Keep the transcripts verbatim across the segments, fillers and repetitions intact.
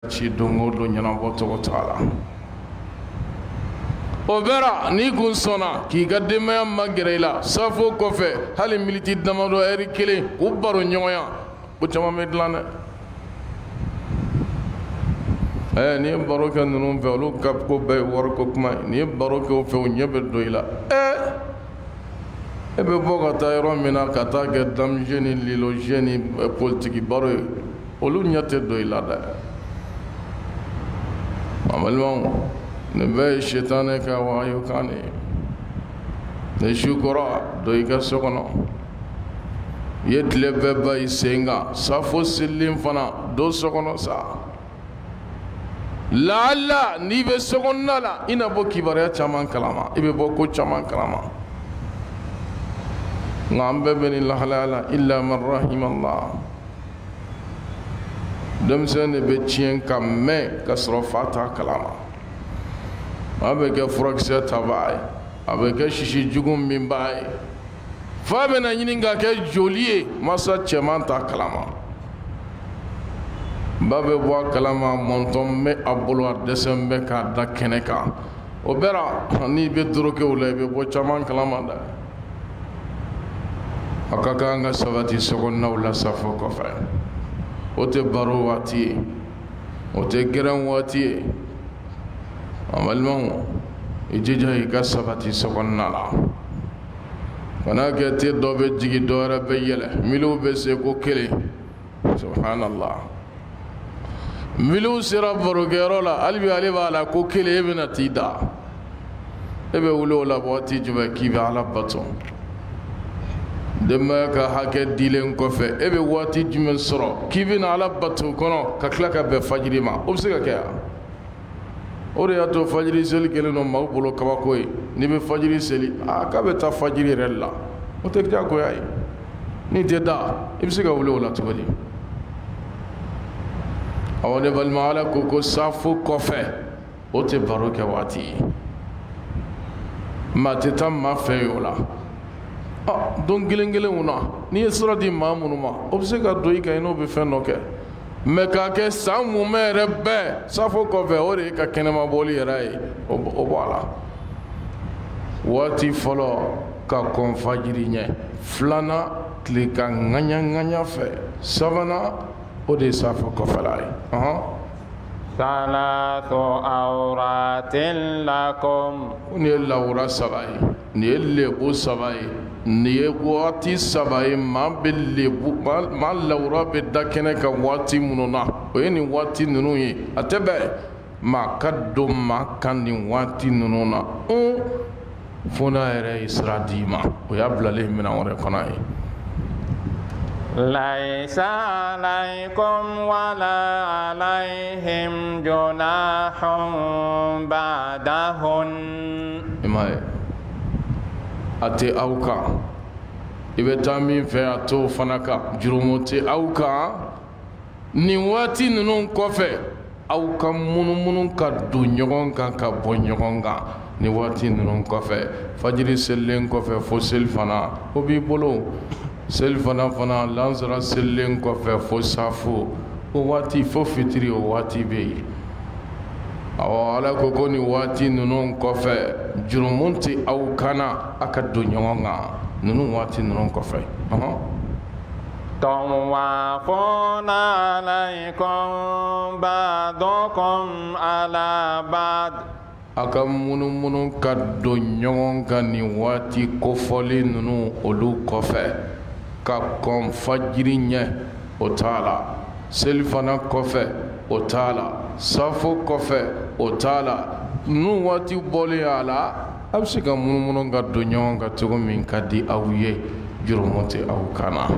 ci dongo do ɲanabɔ tɔgɔ t'a la o bɛra n'i kun sɔnna k'i ka denbaya magɛrɛ i la safo kɔfɛ hali militi damadɔ ɛri kelen k'u baro ɲɔgɔnya o caman bɛ dilan dɛ ɛ n'i ye baro kɛ ninnu fɛ olu ka ko bɛɛ ye wariko kuma ye n'i ye baro kɛ o fɛ o ɲɛ bɛ don i la ɛ e bɛ bɔ ka taa yɔrɔ min na ka taa kɛ damije ni liloje ni politiki baro ye olu ɲɛ tɛ don i la dɛ a balimaw nin bɛɛ ye setanɛ ka wahayu kan de ye ni su kɔrɔ don i ka so kɔnɔ i ye tile bɛɛ ba i sen kan safo selilen fana don so kɔnɔ sa laala n'i bɛ so kɔnɔna la i na bɔ kibaruya caman kalama i bɛ bɔ ko caman kalama nka an bɛɛ bɛ nin lahalaya la illa man rahimallah denmisɛn de bɛ tiɲɛ ka mɛn ka sɔrɔ fa t'a kalama a bɛ kɛ furakisɛ tabaga ye a bɛ kɛ sisi jugu minbaga ye fa bɛna ɲini ka kɛ joli ye masa cɛman t'a kalama ba bɛ bɔ a kalama mɔntɔn bɛ a bolo a dɛsɛ bɛ k'a da kɛnɛ kan o bɛra n'i bɛ dorokew la i bɛ bɔ caman kalama dɛ a ka kan ka sabati sokɔnɔnaw la safo kɔfɛ o tɛ baro waati ye o tɛ gɛrɛn waati ye a balimaw i jija i ka sabati sokɔnɔna la kana kɛ te dɔ bɛ jigin dɔ wɛrɛ bɛ yɛlɛ miliw bɛ se ko kelen subhanallah miliw sera barokɛyɔrɔ la hali bi ale b'a la ko kelen e bɛna t'i da e bɛ wuli o la waati jumɛn k'i bɛ ala bato denbaya ka hakɛ dilen kɔfɛ e bɛ waati jumɛn sɔrɔ k'i bɛna ala bato kɔnɔ ka tila ka bɛn fajiri ma o bɛ se ka kɛ yan o de y'a to fajiri seli kɛlen don maaw bolo kabako ye n'i bɛ fajiri seli aa k'a bɛ taa fajiri yɛrɛ la o tɛ diyagoya ye n'i tɛ da i bɛ se ka wuli o la cogo di awɔ ne balima ala ko ko safo kɔfɛ o tɛ baro kɛ waati ye maa tɛ taa maa fɛ ye o la ah don kelen kelenw na n'i ye sira di maa minnu ma o bɛ se ka don i kan i n'o bɛ fɛn dɔ kɛ mɛ k'a kɛ san munmɛ yɛrɛ bɛɛ safo kɔfɛ o de ye ka kɛnɛmabɔli yɛrɛ ye o bɔ a la waati fɔlɔ ka kɔn fajiri ɲɛ filanan tile ka ŋaɲa ŋaɲa fɛ sabanan o de ye safo kɔfɛla ye ɔhɔn salatu awratin lakum nin ye lawura saba ye nin ye lebu saba ye nin ye waati saba ye maa bɛ lebu maa lawura bɛ da kɛnɛ kan waati minnu na o ye nin waati ninnu ye a tɛ bɛn maa ka don maa kan nin waati ninnu na un fo n'a yɛrɛ ye sira d'i ma o y'a bilalen minɛn wɛrɛ kɔnɔ ye. ليس عليكم ولا عليهم جناح بعدهن إما أتي أوكا إذا تامين في أتو فناكا جرموتي أوكا نواتي ننون كوفي أوكا منو منو كدو نيغون كا كبو نيغون كا نواتي ننون كوفي فجري سلين كوفي فوسيل فنا وبي بولو seli fana fana lansara selilen kɔfɛ fo safo o waati fo fitiri o waati bɛ yen awɔ ala ko ko nin waati ninnu kɔfɛ jurumu tɛ aw kana a ka don ɲɔgɔn kan ninnu waati ninnu kɔfɛ طوافون عليكم بعضكم على بعض a ka munumunu ka don ɲɔgɔn kan nin waati kofɔlen ninnu olu kɔfɛ ka kɔn fajiri ɲɛ o t'a la seli fana kɔfɛ o t'a la safo kɔfɛ o t'a la ninnu waati bɔlen a la a bɛ se ka munumunu ka don ɲɔgɔn kan cogo min ka di aw ye jurumu tɛ aw kan na.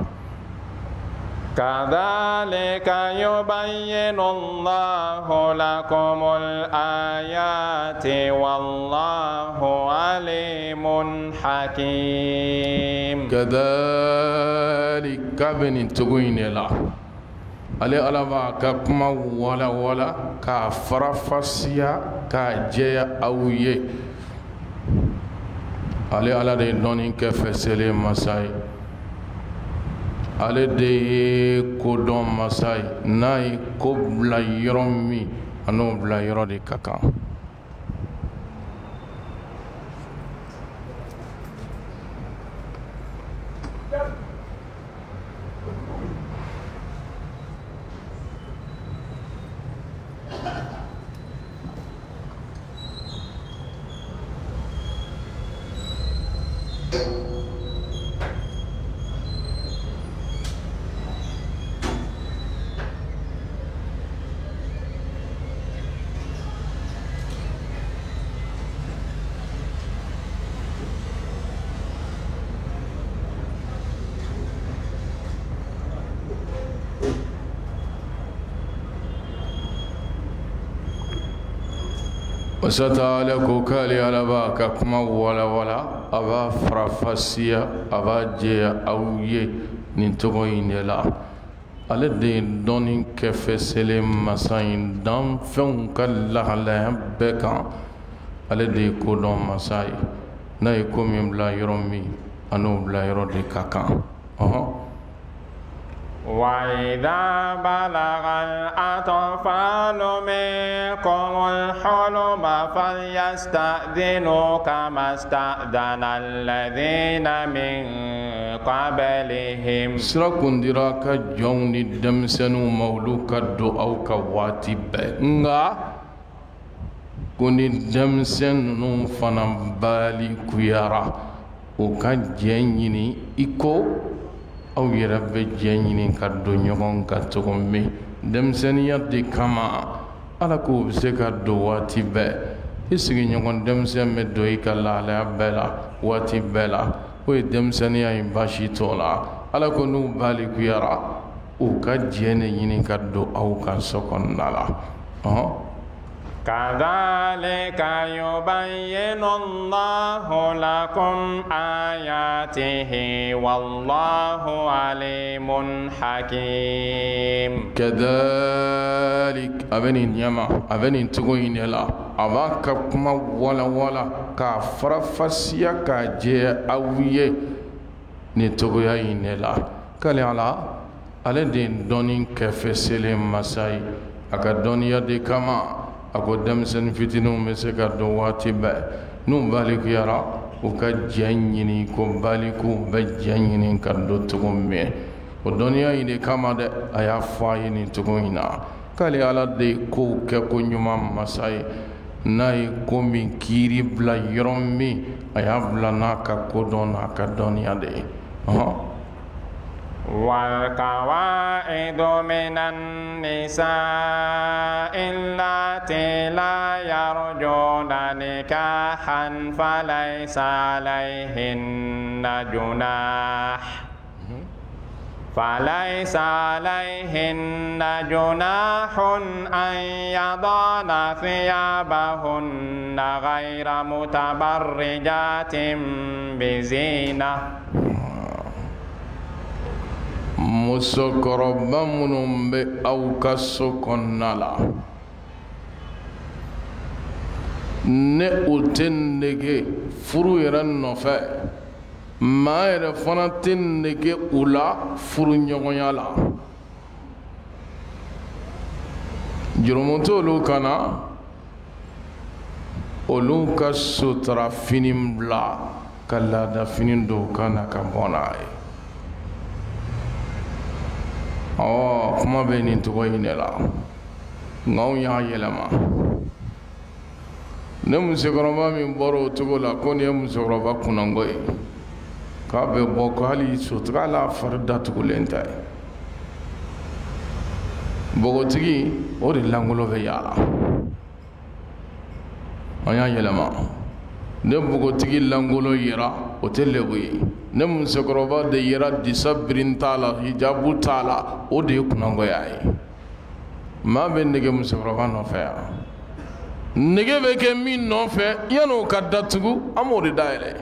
كذلك يبين الله لكم الآيات والله عليم حكيم كذلك كابن تقوين لا علي على كما ولا ولا كفرفسيا كجيا أويه علي على دونين كفسلي مساي ale de ye kodɔn masa ye n'a ye ko bila yɔrɔ min a n'o bila yɔrɔ de ka kan. wasata ale ko k'ale alaba ka kuma walawala a b'a farafasiya a b'a jɛya aw ye nin cogo in de la. ale de ye dɔɔni kɛ fɛsɛlen masa in dan fɛnw ka lahalaya bɛɛ kan. ale de ye kodɔn masa ye n'a ye ko min bila yɔrɔ min a n'o bila yɔrɔ de ka kan. وإذا بلغ الأطفال منكم الحلم فليستأذنوا كما استأذن الذين من قبلهم. sira kundira ka jɔnw ni denmisɛnninw ma olu ka don aw ka waati bɛɛ, nka ko ni denmisɛn ninnu fana balikuyara o ka jɛ ɲini i ko aw yɛrɛ bɛ jɛ ɲini ka don ɲɔgɔn ka cogo min. denmisɛnniya de kama ala ko bɛ se ka don waati bɛɛ. i sigiɲɔgɔn denmisɛn bɛ don i ka lahalaya bɛɛ la waati bɛɛ la, o ye denmisɛnniya in baasi t'o la. ala ko n'u balikuyara u ka jɛ ne ɲini ka don aw ka so kɔnɔna la. كذلك يبين الله لكم آياته والله عليم حكيم. كذلك أبني نيما أبني تقولين لا أباك كما ولا ولا كفرفسيا كجاء أويه نتقولين لا كلا على على دين دونين كفسلم مساي أكدونيا دي كما ako denmisɛnnin fitininw bɛ se ka don waati bɛɛ n'u balikuyara u ka jɛ ɲini ko baliku bɛ jɛ ɲini ka don cogo min. o dɔnniya in de kama dɛ a y'a fɔ a ye nin cogo in na k'ale ala de ye kow kɛ ko ɲuman masa ye. n'a ye ko min kiiri bila yɔrɔ min a y'a bila n'a ka kodɔn n'a ka dɔnniya de ye. والقواعد من النساء اللاتي لا يرجون نكاحا فليس عليهن جناح فليس عليهن جناح أن يضعن ثيابهن غير متبرجات بزينة. musokɔrɔba minnu bɛ aw ka so kɔnɔna la ne o tɛ nege furu yɛrɛ nɔfɛ, maa yɛrɛ fana tɛ nege u la furuɲɔgɔnya la. jurumu t'olu kan na olu ka sutura fini bila ka laada fini don u kan na ka bɔ n'a ye. ɔ kuma bɛ nin cogo in de la nka anw y'a yɛlɛma. ne musokɔrɔba min bɔra o cogo la ko nin ye musokɔrɔba kunnango ye k'a bɛ bɔ ko hali sotaga la fari datugulen tɛ. npogotigi o de langolo bɛ yaala. an y'a yɛlɛma. ne npogotigi langolo yera o tɛ lebu ye. ne musokɔrɔba de yera disa birin t'a la hijabu t'a la o de ye kunnangoya ye. maa bɛ nege musokɔrɔba nɔfɛ yan. nege bɛ kɛ min nɔfɛ yan'o ka datugu an b'o de dayɛlɛ.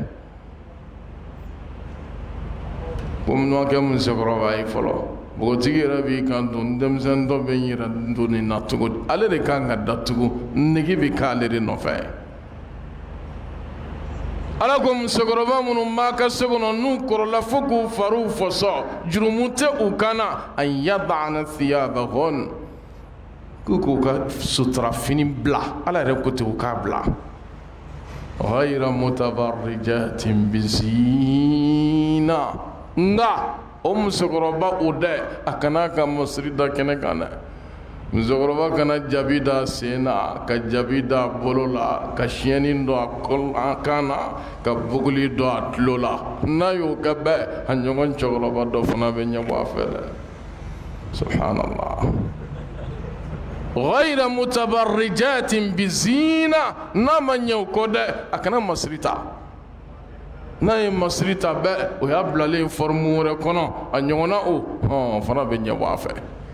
komi n'o kɛ musokɔrɔba ye fɔlɔ npogotigi yɛrɛ b'i kan don denmisɛnnin dɔ bɛ n yɛrɛ don nin na cogo di, ale de kan ka datugu, nege bɛ k'ale de nɔfɛ. ala ko musokɔrɔba minnu b'a ka so kɔnɔ n'u kɔrɔla fo k'u fariw fɔsɔ jurumu tɛ u kan na an yada'na thiyabahun k'u k'u ka sutura fini bila ala yɛrɛ ko ten u k'a bila ghayra mutabarrijatin bizina nga o musokɔrɔba o dɛ a kana ka masiri da kɛnɛ kan dɛ musokɔrɔba kana jabi da sen na ka jabi da bolo la ka siɲɛni dɔ a kan na ka buguli dɔ a tulo la n'a y'o kɛ bɛɛ a ɲɔgɔn cɛkɔrɔba dɔ fana bɛ ɲɛbɔ a fɛ dɛ subhanallah ghayra mutabarrijatin bizina n'a ma ɲɛ o kɔ dɛ a kana masiri ta n'a ye masiri ta bɛɛ o y'a bilalen forme wɛrɛ kɔnɔ a ɲɔgɔnna o hɔn fana bɛ ɲɛbɔ a fɛ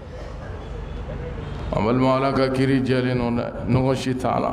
an balima ala ka kiri jɛlen don dɛ nɔgɔ si t'a la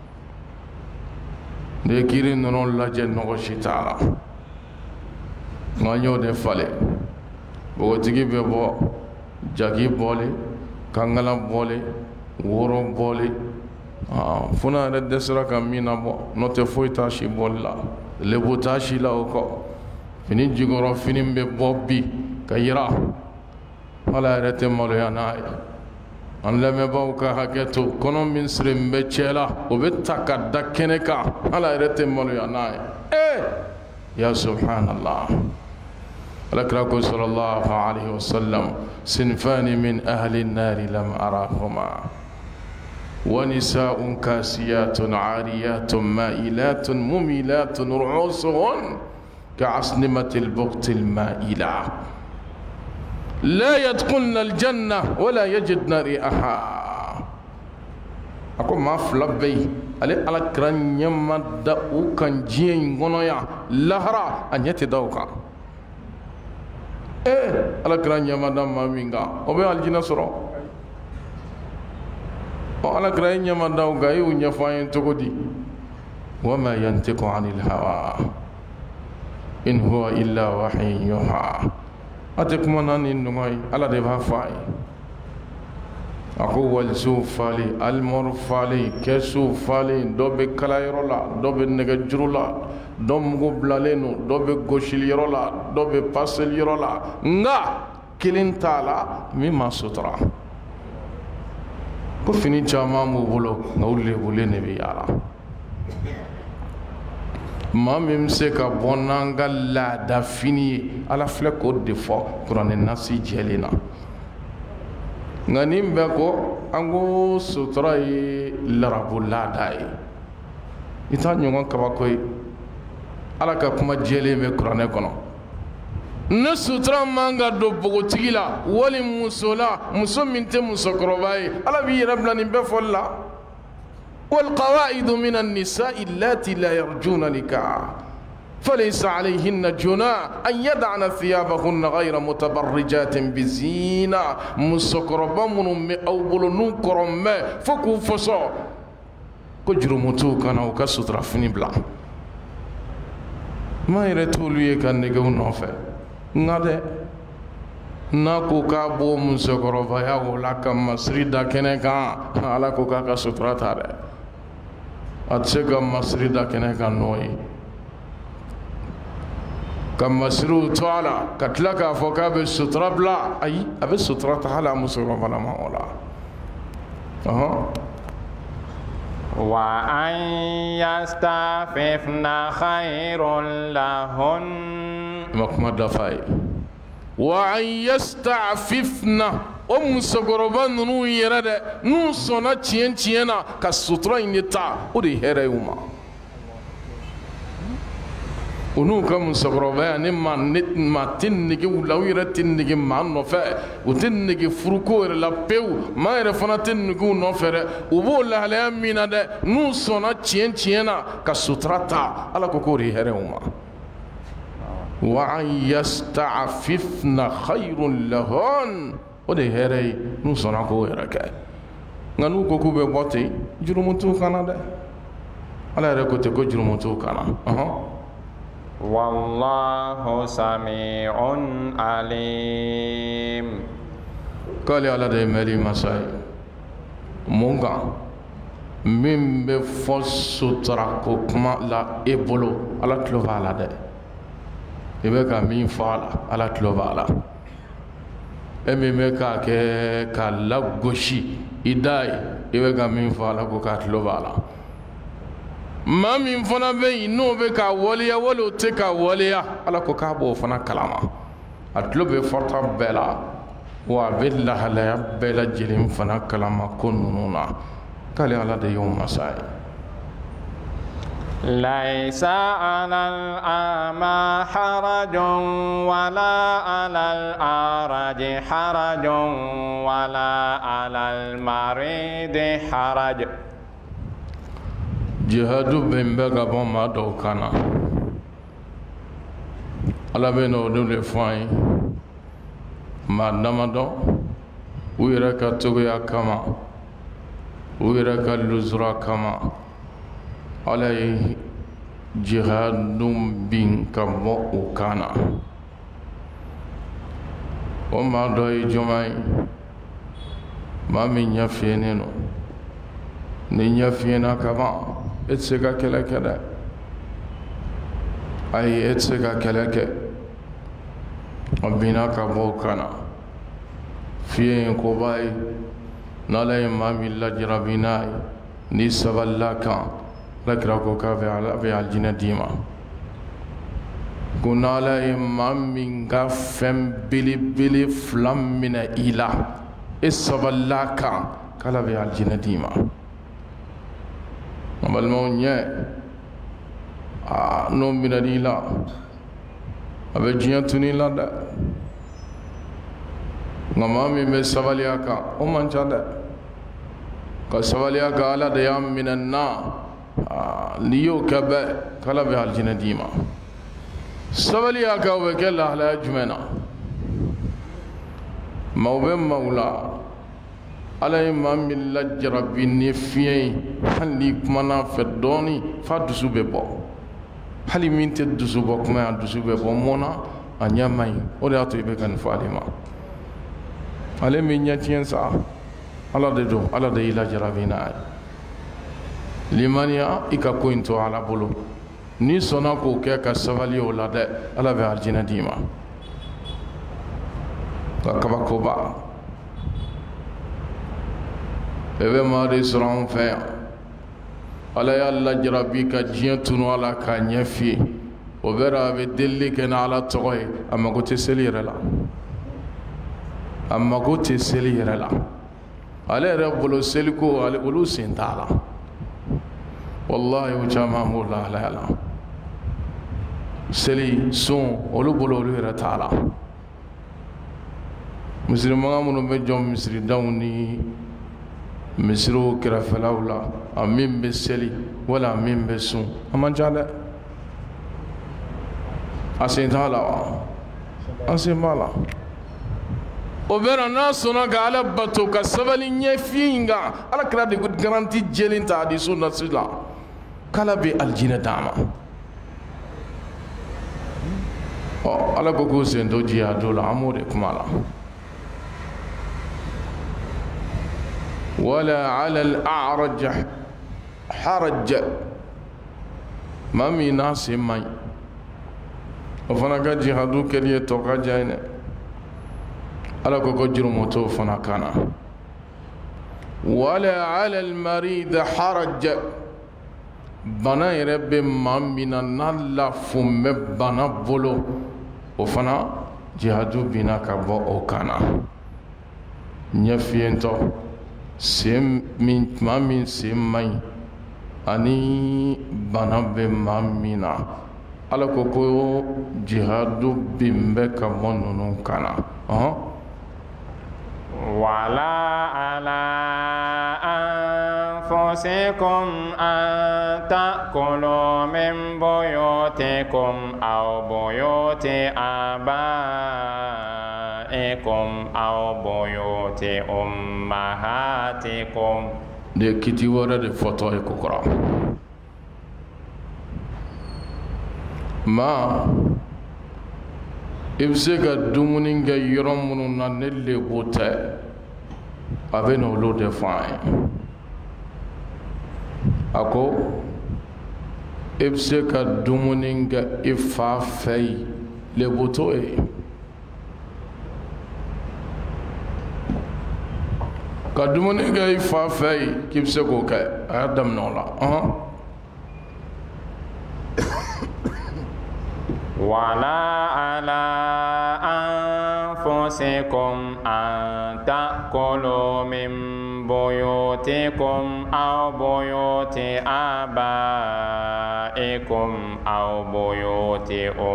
n'i ye kiri ninnu lajɛ nɔgɔ si t'a la nka an y'o de falen npogotigi bɛ bɔ jagi bɔli kankala bɔli woro bɔli funa yɛrɛ dɛsɛra ka min na bɔ n'o tɛ foyi t'a si bɔli la lebu t'a si la o kɔ fini jukɔrɔ fini bɛ bɔ bi ka yira ala yɛrɛ tɛ maloya n'a ye an lamɛnbaaw ka hakɛ to kɔnɔ min sirilen bɛ cɛ la o bɛ ta ka da kɛnɛ kan ala yɛrɛ tɛ maloya n'a ye ee ya subhanallah alakira ko sallallahu alaihi wasallam sinfani min ahli nari lam arahuma wa nisa'un kasiyatun ariyatun ma'ilatun mumilatun ru'usuhun ka'asnimatil buqtil ma'ila لا يدخلن الجنة ولا يجدن ريحها أكو ما فلبي على على كران يما داو كان جين غنويا لهرا أن يتداوكا إيه على كران يما دام ما مينغا أبي الجنة سرو على كران يما داو غايو نيفاين تقولي وما ينطق عن الهوى إن هو إلا وحي يوحى ate kuma nani nungai ala de ba fai ako wal su fali al mor fali kesu fali dobe kala yoro la dobe nega juru la dom go blaleno dobe goshil yoro la dobe pasel yoro la nga kilin tala mi ma sutra ko fini chama mu bolo ngawle bole ne be yara maa min bɛ se ka bɔ n'an ka laada fini ye ala filɛ k'o de fɔ kuranɛ nasi jɛlen na nka nin bɛɛ ko an ko sutura ye larabu laada ye i t'a ɲɔgɔn kabako ye ala ka kuma jɛlen bɛ kuranɛ kɔnɔ ne sutura man ka don npogotigi la wali muso la muso min tɛ musokɔrɔba ye ala b'i yɛrɛ bila nin bɛɛ fɔli la والقواعد من النساء اللاتي لا يرجون نكاحا فليس عليهن جناح أن يدعن ثيابهن غير متبرجات بزينة مسكربا من أو بلنو كرم فكو فصا كجرمتو كان أو كسر فني بلا ما يرتولي كان نجون نافع نادى ناكو كابو مسكربا يا ولا كم مسريدا كنكا على كوكا كسر تاره أتشجع مصري دا كنا كنوي كم مصرو تعالى كتلك فوكا بالسترة بلا أي أبي السترة تعالى مصر ولا ما ولا أها وأن يستعففن خير لهن مكمل دفاي وأن يستعففن o musokɔrɔba ninnu yɛrɛ dɛ n'u sɔnna tiɲɛ tiɲɛ na ka sutura in de ta o de hɛrɛ y'u ma o n'u ka musokɔrɔba ya ni maa maa tɛ nege u la u yɛrɛ tɛ nege maa nɔfɛ u tɛ nege furuko yɛrɛ la pewu maa yɛrɛ fana tɛ nege u nɔfɛ dɛ u b'o lahalaya min na dɛ n'u sɔnna tiɲɛ tiɲɛ na ka sutura ta ala ko k'o de hɛrɛ y'u ma wa an yasta'fifna khayrun lahun o de hɛrɛ ye n'u sɔnna k'o yɛrɛ kɛ nka n'u ko k'u bɛ bɔ ten jurumu t'u kan na dɛ ala yɛrɛ ko ten ko jurumu t'u kan na wallahu sami'un alim k'ale ala de ye mɛli masa ye mun kan min bɛ fɔ sutura ko kuma la e bolo Ala tulo b'a la dɛ i bɛ ka min fɔ a la Ala tulo b'a la e min bɛ k'a kɛ k'a lagosi i da ye i bɛ ka min fɔ a la ko k'a tulo b'a la maa min fana bɛ yen n'o bɛ k'a waleya wali o tɛ k'a waleya Ala ko k'a b'o fana kalama a tulo bɛ fɔta bɛɛ la wa a bɛ lahalaya bɛɛ lajɛlen fana kalama ko ninnu na k'ale Ala de y'o masa ye. ليس على الأعمى حرج ولا على الأعرج حرج ولا على المريض حرج. jihadu bɛn bɛ ka bɔ maa dɔw kan na Ala bɛ n'o de fɔ an ye maa damadɔ u yɛrɛ ka togoya kama u yɛrɛ ka luzura kama Ala ye jihadu bin ka bɔ o kan na o maa dɔ ye jɔnma ye maa min ɲɛfiyenen don ni ɲɛfiyena kaban e tɛ se ka kɛlɛ kɛ dɛ ayi e tɛ se ka kɛlɛ kɛ a binna ka bɔ o kan na fiye ye koba ye n'Ala ye maa min lajarabi n'a ye ni sabalila kan Alakira ko k'a bɛ alijinɛ d'i ma ko n'Ala ye maa min ka fɛn belebele fila minɛ i la e sabalila kan k'Ala bɛ alijinɛ d'i ma a balimaw ɲɛ aa n'o minɛn'i la a bɛ diɲɛ tunu i la dɛ nka maa min bɛ sabali a kan o man ca dɛ ka sabali a kan Ala de y'a minɛ n na aa n'i y'o kɛ bɛɛ k'Ala bɛ alijinɛ d'i ma sabali a kan o bɛ kɛ lahalaya jumɛn na maaw bɛ maaw la Ala ye maa min lajarabi ni fiɲɛ ye hali n'i kumana fɛ dɔɔni f'a dusu bɛ bɔ hali min tɛ dusu bɔ kuma ye a dusu bɛ bɔ mun na a ɲɛ man ɲi o de y'a to i bɛ ka nin fɔ ale ma ale min ɲɛ tiɲɛ sa Ala de don Ala de y'i lajarabi n'a ye limaniya i ka ko in to Ala bolo n'i sɔnna k'o kɛ ka sabali o la dɛ Ala bɛ alijinɛ d'i ma ka kabakoba e bɛ maa de sɔrɔ anw fɛ yan Ala y'a lajarabi ka diɲɛ tunu a la k'a ɲɛ f'i ye o bɛɛ la a bɛ delili kɛ ni Ala tɔgɔ ye a mago tɛ seli yɛrɛ la a mago tɛ seli yɛrɛ la ale yɛrɛ bolo seliko ale olu sen t'a la wallahi o caman b'o lahalaya la seli sun olu bolo olu yɛrɛ t'a la misirimankan minnu bɛ jɔ misiridanw ni misiriw kɛrɛfɛlaw la a min bɛ seli wala a min bɛ sun a man ca dɛ a sen t'a la wa a sen b'a la o bɛɛ la n'a sɔnna ka Ala bato ka sabali ɲɛfiɲɛ in kan Alakira de ko garanti jɛlen ta hadisu nasi la k'Ala bɛ alijinɛ d'a ma ɔ Ala ko k'o sen to jihadu la an b'o de kuma la wala ala al-a'raj haraj maa min n'a sen man ɲi o fana ka jihadu kɛli ye tɔ ka jan ye dɛ Ala ko ko jurumu t'o fana kan na wala ala al-marid haraj bana yɛrɛ bɛ maa min na n'a lafun bɛ bana bolo o fana jihadu binna ka bɔ o kan na ɲɛfiyentɔ sen min maa min sen man ɲi ani bana bɛ maa min na Ala ko ko jihadu bin bɛ ka bɔ ninnu kan na ɔhɔn ولا على أنفسكم أن تأكلوا من بيوتكم أو بيوت آبائكم أو بيوت أمهاتكم de kiti wɛrɛ de fɔtɔ ye kokɔrɔ maa i bɛ se ka dumuni kɛ yɔrɔ minnu na ne lebo tɛ a bɛ n'olu de fɔ an ye ako i bɛ se ka dumuni kɛ i fa fɛ yen lebu t'o ye ka dumuni kɛ i fa fɛ yen k'i bɛ se k'o kɛ a y'a daminɛ o la ɔhɔn ولا على أنفسكم أن تأكلوا من بيوتكم أو بيوت آبائكم أو بيوت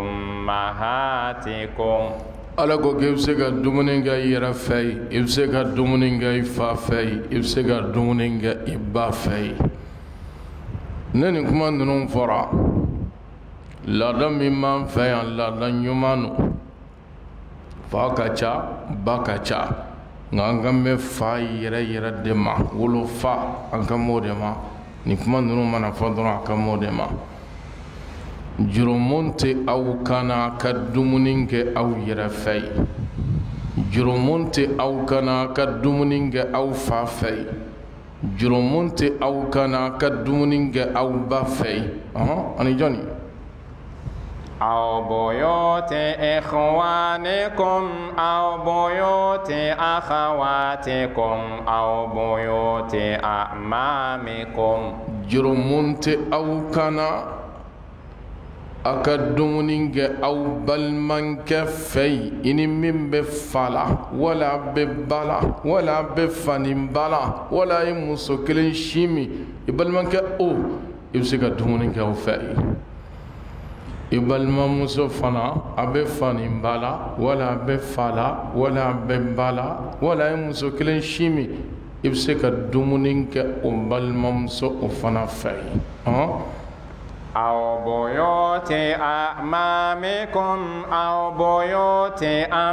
أمهاتكم Ala ko k'i bɛ se ka dumuni kɛ i yɛrɛ fɛ yen i bɛ se ka dumuni kɛ i fa fɛ yen i bɛ se ka dumuni kɛ i ba fɛ yen ne nin kuma ninnu fɔra laada min b'an fɛ yan laada ɲuman don fa ka ca ba ka ca nka an kan bɛ fa yɛrɛ yɛrɛ de ma wolofa an kan b'o de ma nin kuma ninnu mana fɔ dɔrɔn a kan b'o de ma jurumun tɛ aw kana ka dumuni kɛ aw yɛrɛ fɛ yen jurumun tɛ aw kana ka dumuni kɛ aw fa fɛ yen jurumun tɛ aw kana ka dumuni kɛ aw ba fɛ yen ɔhɔn ani jɔnni أو بيوت إخوانكم أو بيوت أخواتكم أو بيوت أعمامكم جرمونت أو كان أكدمونينك أو بلمنك في إني من بفلا ولا ببلا ولا بفنبلا ولا يمسكلين شيمي يبلمنك أو يبسك دمونينك أو في ibalma muso fana a bɛ fani bala wala a bɛ fala wala a bɛ bala wala ye muso kelen si min i bɛ se ka dumuni kɛ o balimamuso o fana fɛ yen أو بيوت أعمامكم أو بيوت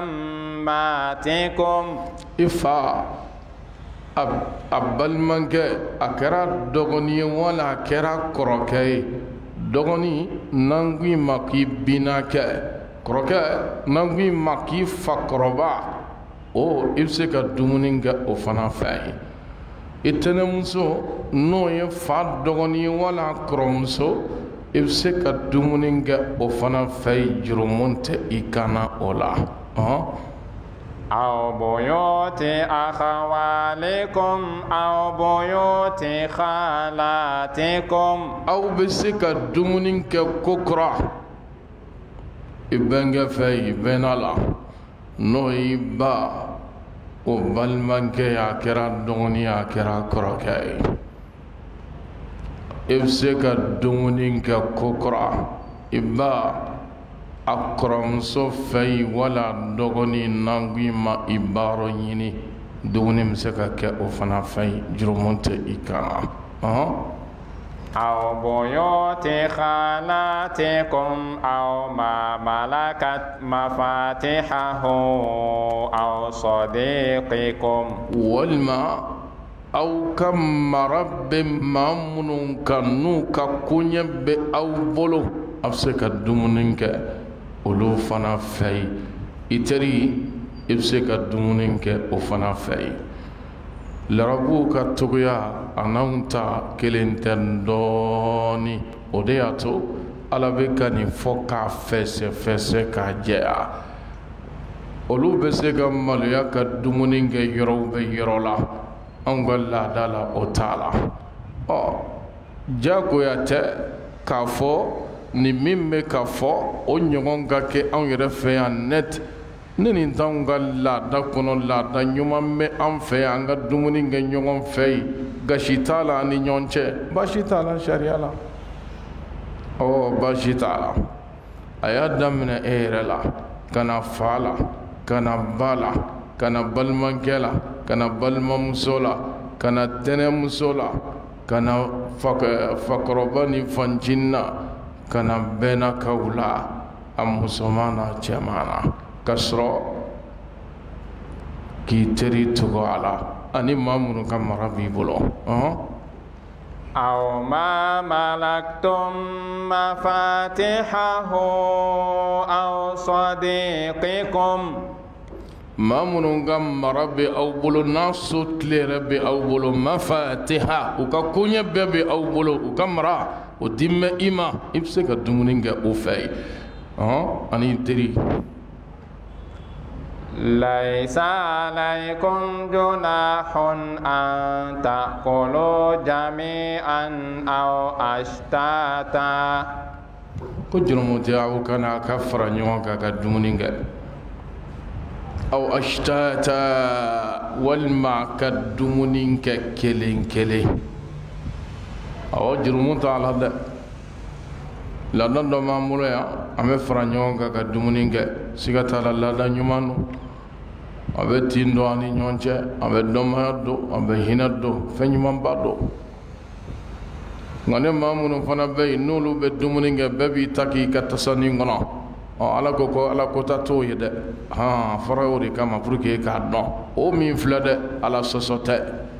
أماتكم ifa a balimakɛ a kɛra dɔgɔnin ye wala a kɛra kɔrɔkɛ ye dɔgɔnin n'an ko i ma k'i binakɛ kɔrɔkɛ n'an ko i ma k'i fakɔrɔba o i bɛ se ka dumuni kɛ o fana fɛ yen i tɛnɛmuso n'o ye fa dɔgɔnin ye wala kɔrɔmuso i bɛ se ka dumuni kɛ o fana fɛ yen jurumu tɛ i kana o la ɔhɔn أو بيوت أخوالكم أو بيوت خالاتكم أو بسك دمونين كوكرا إبنغ في بنالا نويبا وبالمنك يا كرا دوني يا كرا كروكي إبسك دمونين كوكرا إبا akɔrɔmuso fɛ yen wala dɔgɔnin nangui ma i baara ɲini dumuni bɛ se ka kɛ o fana fɛ yen jurumu tɛ i kan na أو بيوت خالاتكم أو ما ملكت مفاتحه أو صديقكم walima aw ka mara bɛ maa minnu kan n'u ka koɲɛ bɛ aw bolo a bɛ se ka dumuni kɛ olu fana fɛ yen i teri i bɛ se ka dumuni kɛ o fana fɛ yen larabuw ka togoya a n'anw ta kelen tɛ dɔɔnin o de y'a to ala bɛ ka nin fɔ k'a fɛsɛ fɛsɛ k'a jɛya olu bɛ se ka maloya ka dumuni kɛ yɔrɔw bɛ yɔrɔ la anw ka laada la o t'a la ɔ jagoya tɛ k'a fɔ ni min bɛ ka fɔ o ɲɔgɔn ka kɛ anw yɛrɛ fɛ yan net ne nin t'anw ka laada kɔnɔ laada ɲuman bɛ an fɛ yan an ka dumuni kɛ ɲɔgɔn fɛ yen gasi t'a la an ni ɲɔgɔn cɛ baasi t'a la sariya la ɔ baasi t'a la a y'a daminɛ e yɛrɛ la ka na fa la ka na ba la ka na balimakɛ la ka na balimamuso la ka na tɛnɛmuso la ka na fakɔrɔba ni fancinin na ka na bɛnnakaw la a musoman n'a cɛman na ka sɔrɔ k'i teri tugu a la ani maa minnu ka mara b'i bolo أو ما ملكتم مفاتحه أو صديقكم mamunun gam rabbi aw bulu nasu tle rabbi aw bulu mafatiha uka kunya bebe aw bulu ukamra o dimme ima ibse ka dumuninga o fay ah ani teri laysa alaykum junahun an taqulu jami'an aw ashtata ko junumu tiaw kana kafra nyonga ka dumuninga aw ashtata wal ma ka dumuninga kelen kelen aw junumu ta ala da la don do mamulo ya ame fra nyonga ka dumuninga sigata la la da nyumanu abe tindo ani nyonche abe domayado abe hinado fenyuma bado ngane mamuno fana be nulu be dumuninga bebi taki katasani ngono o ala ko ko ala ko tato yede ha farawri kama pour que ka don o min flade ala sosote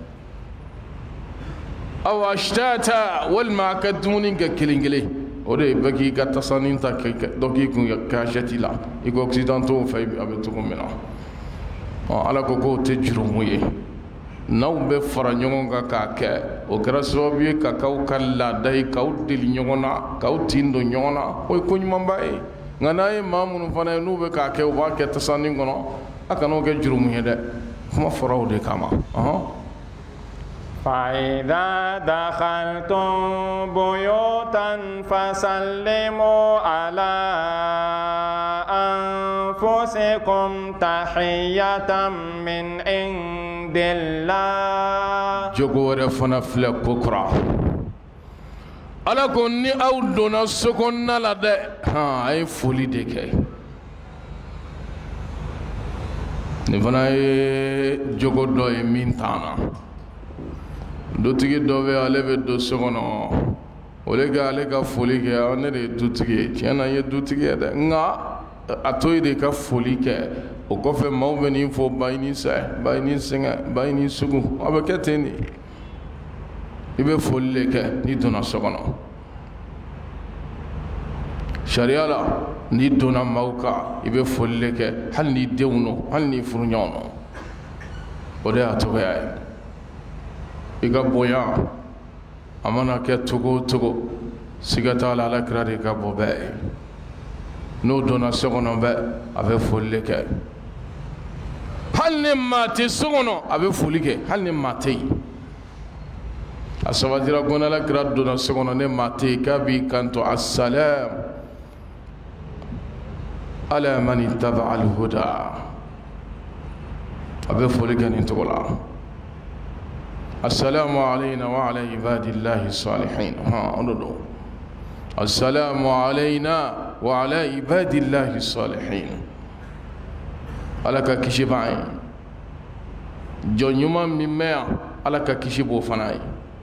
aw ashtata wal ma ka dumuninga kilingile o de baki katasani ta doki kun ka jetila iko occidentaux fay abe to ko mena ala ko ko te jurumu ye naw be fara ɲɔgɔn kan k'a kɛ o kɛra sababu ye ka k'aw ka laada ye k'aw deli ɲɔgɔn na k'aw tin don ɲɔgɔn na o ye ko ɲumanba ye nka n'a ye maa minnu fana ye n'u bɛ k'a kɛ u b'a kɛ tasani kɔnɔ a kan'o kɛ jurumu ye dɛ kuma fɔra o de kama فإذا دخلتم بيوتا فسلموا على أنفسكم تحية من عند الله جوغور فنفل بكرة ala ko ni aw donna sokɔnɔna la dɛ han a ye foli de kɛ nin fana ye jogo dɔ ye min t'an na dutigi dɔ bɛ ale bɛ don so kɔnɔ o de ka ale ka foli kɛ ne de ye dutigi ye tiɲɛ na n ye dutigi ye dɛ nka a to yen de ka foli kɛ o kɔfɛ maaw bɛ nin fɔ ba i ni sɛ ba i ni sɛgɛn ba i ni sugu a bɛ kɛ ten de i bɛ foli de kɛ n'i donna so kɔnɔ sariya la n'i donna maaw kan i bɛ foli de kɛ hali n'i denw don hali n'i furuɲɔgɔn don o de y'a tɔgɔya ye i ka bonya a mana kɛ cogo o cogo siga t'a la alakira de ka bɔ bɛɛ ye n'o donna so kɔnɔ bɛɛ a bɛ foli de kɛ hali ni maa tɛ so kɔnɔ a bɛ foli kɛ hali ni maa tɛ yen a sabatira ko n'alakira donna so kɔnɔ ni maa tɛ yen k'a b'i kanto asalam ala man ittaba al-huda a bɛ foli kɛ nin cogo la السلام علينا وعلى عباد الله الصالحين ها أنظروا السلام علينا وعلى عباد الله الصالحين على كشبعين جنيما مما على كشبو فناي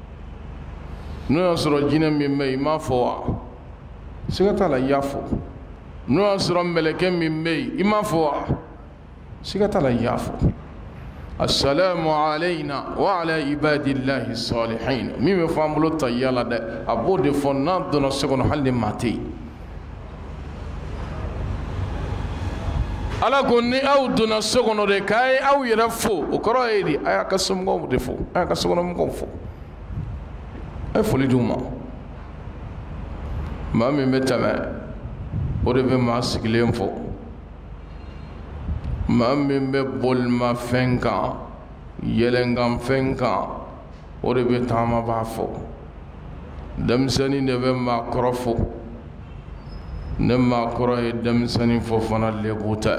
نصر جنا مما ما فوا سكت على يافو نصر ملك مما ما فوا سكت على يافو السلام علينا وعلى عباد الله الصالحين ميم فاملو تيالا ده ابو دي فنان دون سكون حل ماتي ala ko ni aw donna so kɔnɔ de k'a ye aw yɛrɛ fo o kɔrɔ ye di a y'a ka somɔgɔw de fo a y'a ka sokɔnɔmɔgɔw fo a ye foli d'u ma maa min bɛ tɛmɛ o de bɛ maa sigilen fo maa min bɛ bolimafɛn kan yɛlɛnkanfɛn kan o de bɛ taamabaa fo denmisɛnnin de bɛ maakɔrɔ fo ne maakɔrɔ ye denmisɛnnin fo fana lebu tɛ